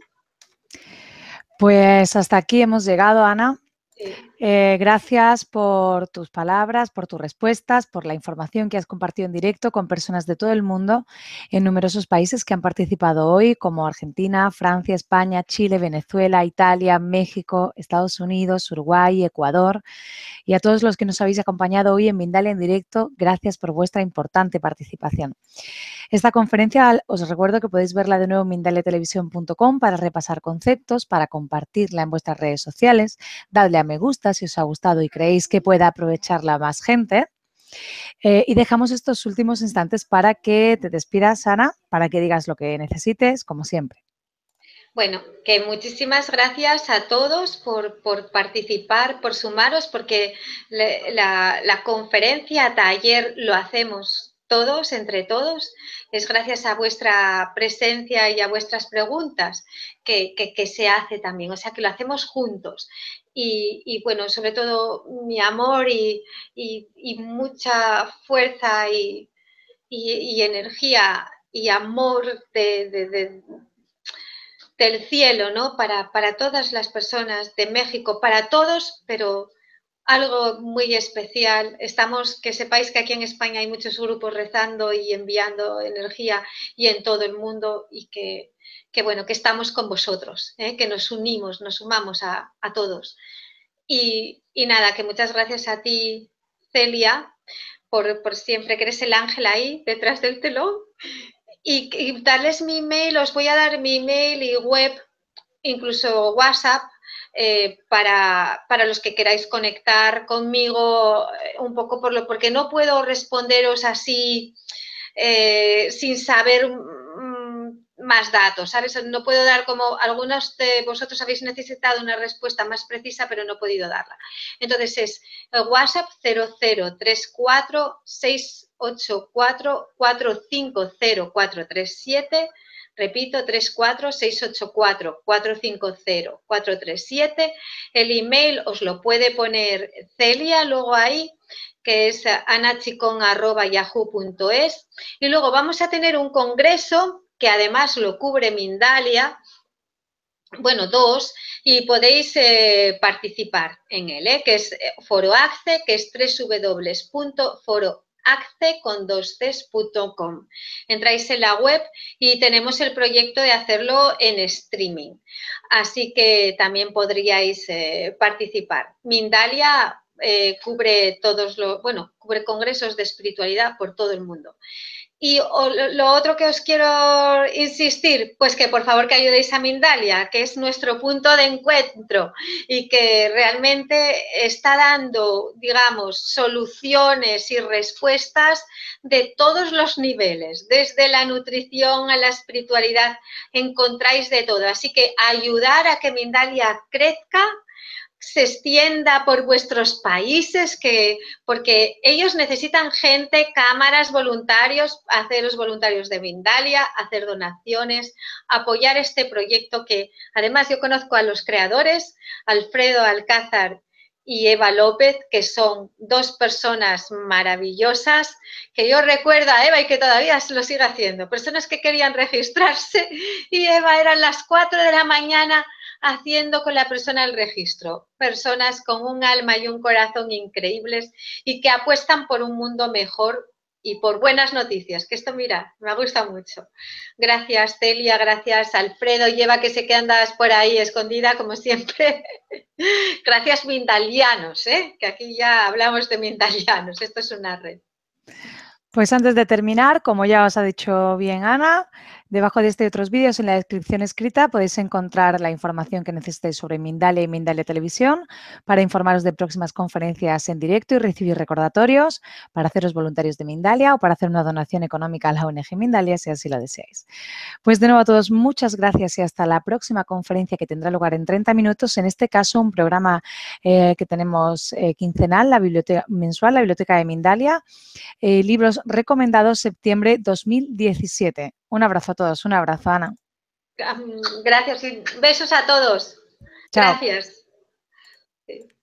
Pues hasta aquí hemos llegado, Ana. Sí. Eh, gracias por tus palabras, por tus respuestas, por la información que has compartido en directo con personas de todo el mundo en numerosos países que han participado hoy, como Argentina, Francia, España, Chile, Venezuela, Italia, México, Estados Unidos, Uruguay, Ecuador. Y a todos los que nos habéis acompañado hoy en Mindalia en directo, gracias por vuestra importante participación. Esta conferencia os recuerdo que podéis verla de nuevo en mindalia televisión punto com para repasar conceptos, para compartirla en vuestras redes sociales, dadle a me gusta si os ha gustado y creéis que pueda aprovecharla más gente. Eh, y dejamos estos últimos instantes para que te despidas, Ana, para que digas lo que necesites, como siempre. Bueno, que muchísimas gracias a todos por, por participar, por sumaros, porque le, la, la conferencia, taller, lo hacemos todos, entre todos. Es gracias a vuestra presencia y a vuestras preguntas que, que, que se hace también, o sea que lo hacemos juntos. Y, y bueno, sobre todo mi amor y, y, y mucha fuerza y, y, y energía y amor de, de, de del cielo, ¿no? Para, para todas las personas de México, para todos, pero algo muy especial. Estamos, que sepáis que aquí en España hay muchos grupos rezando y enviando energía y en todo el mundo y que, que bueno, que estamos con vosotros, ¿eh? Que nos unimos, nos sumamos a, a todos. Y, y nada, que muchas gracias a ti, Celia, por, por siempre que eres el ángel ahí detrás del telón. Y, y darles mi email, os voy a dar mi email y web, incluso WhatsApp, eh, para, para los que queráis conectar conmigo eh, un poco por lo, porque no puedo responderos así eh, sin saber mm, más datos, ¿sabes? No puedo dar como algunos de vosotros habéis necesitado una respuesta más precisa, pero no he podido darla. Entonces es WhatsApp cero cero tres cuatro seis ocho cuatro cuatro cinco cero cuatro tres siete. Repito, tres cuatro seis ocho cuatro cuatro cinco cero cuatro tres siete. El email os lo puede poner Celia luego ahí, que es anachicon arroba yahoo punto es. Y luego vamos a tener un congreso que además lo cubre Mindalia, bueno, dos, y podéis eh, participar en él, ¿eh? Que es Foro Acce, que es doble u doble u doble u punto foro acce con dos cs punto com. Entráis en la web y tenemos el proyecto de hacerlo en streaming, así que también podríais eh, participar. Mindalia eh, cubre todos los, bueno, cubre congresos de espiritualidad por todo el mundo. Y lo otro que os quiero insistir, pues que por favor que ayudéis a Mindalia, que es nuestro punto de encuentro y que realmente está dando, digamos, soluciones y respuestas de todos los niveles, desde la nutrición a la espiritualidad, encontráis de todo. Así que ayudar a que Mindalia crezca, se extienda por vuestros países, que, porque ellos necesitan gente, cámaras, voluntarios, haceros voluntarios de Mindalia, hacer donaciones, apoyar este proyecto que además yo conozco a los creadores, Alfredo Alcázar y Eva López, que son dos personas maravillosas, que yo recuerdo a Eva y que todavía lo sigue haciendo, personas que querían registrarse y Eva eran las cuatro de la mañana haciendo con la persona el registro. Personas con un alma y un corazón increíbles y que apuestan por un mundo mejor y por buenas noticias, que esto, mira, me gusta mucho. Gracias, Celia, gracias, Alfredo y Eva, que sé que andas por ahí escondida, como siempre. Gracias, mindalianos, ¿eh? Que aquí ya hablamos de mindalianos, esto es una red. Pues antes de terminar, como ya os ha dicho bien Ana, debajo de este y otros vídeos en la descripción escrita podéis encontrar la información que necesitéis sobre Mindalia y Mindalia Televisión para informaros de próximas conferencias en directo y recibir recordatorios para haceros voluntarios de Mindalia o para hacer una donación económica a la O N G Mindalia si así lo deseáis. Pues de nuevo a todos, muchas gracias y hasta la próxima conferencia que tendrá lugar en treinta minutos. En este caso, un programa eh, que tenemos eh, quincenal, la biblioteca mensual, la Biblioteca de Mindalia. Eh, libros recomendados septiembre dos mil diecisiete. Un abrazo a todos, un abrazo, Ana. Gracias y besos a todos. Chao. Gracias.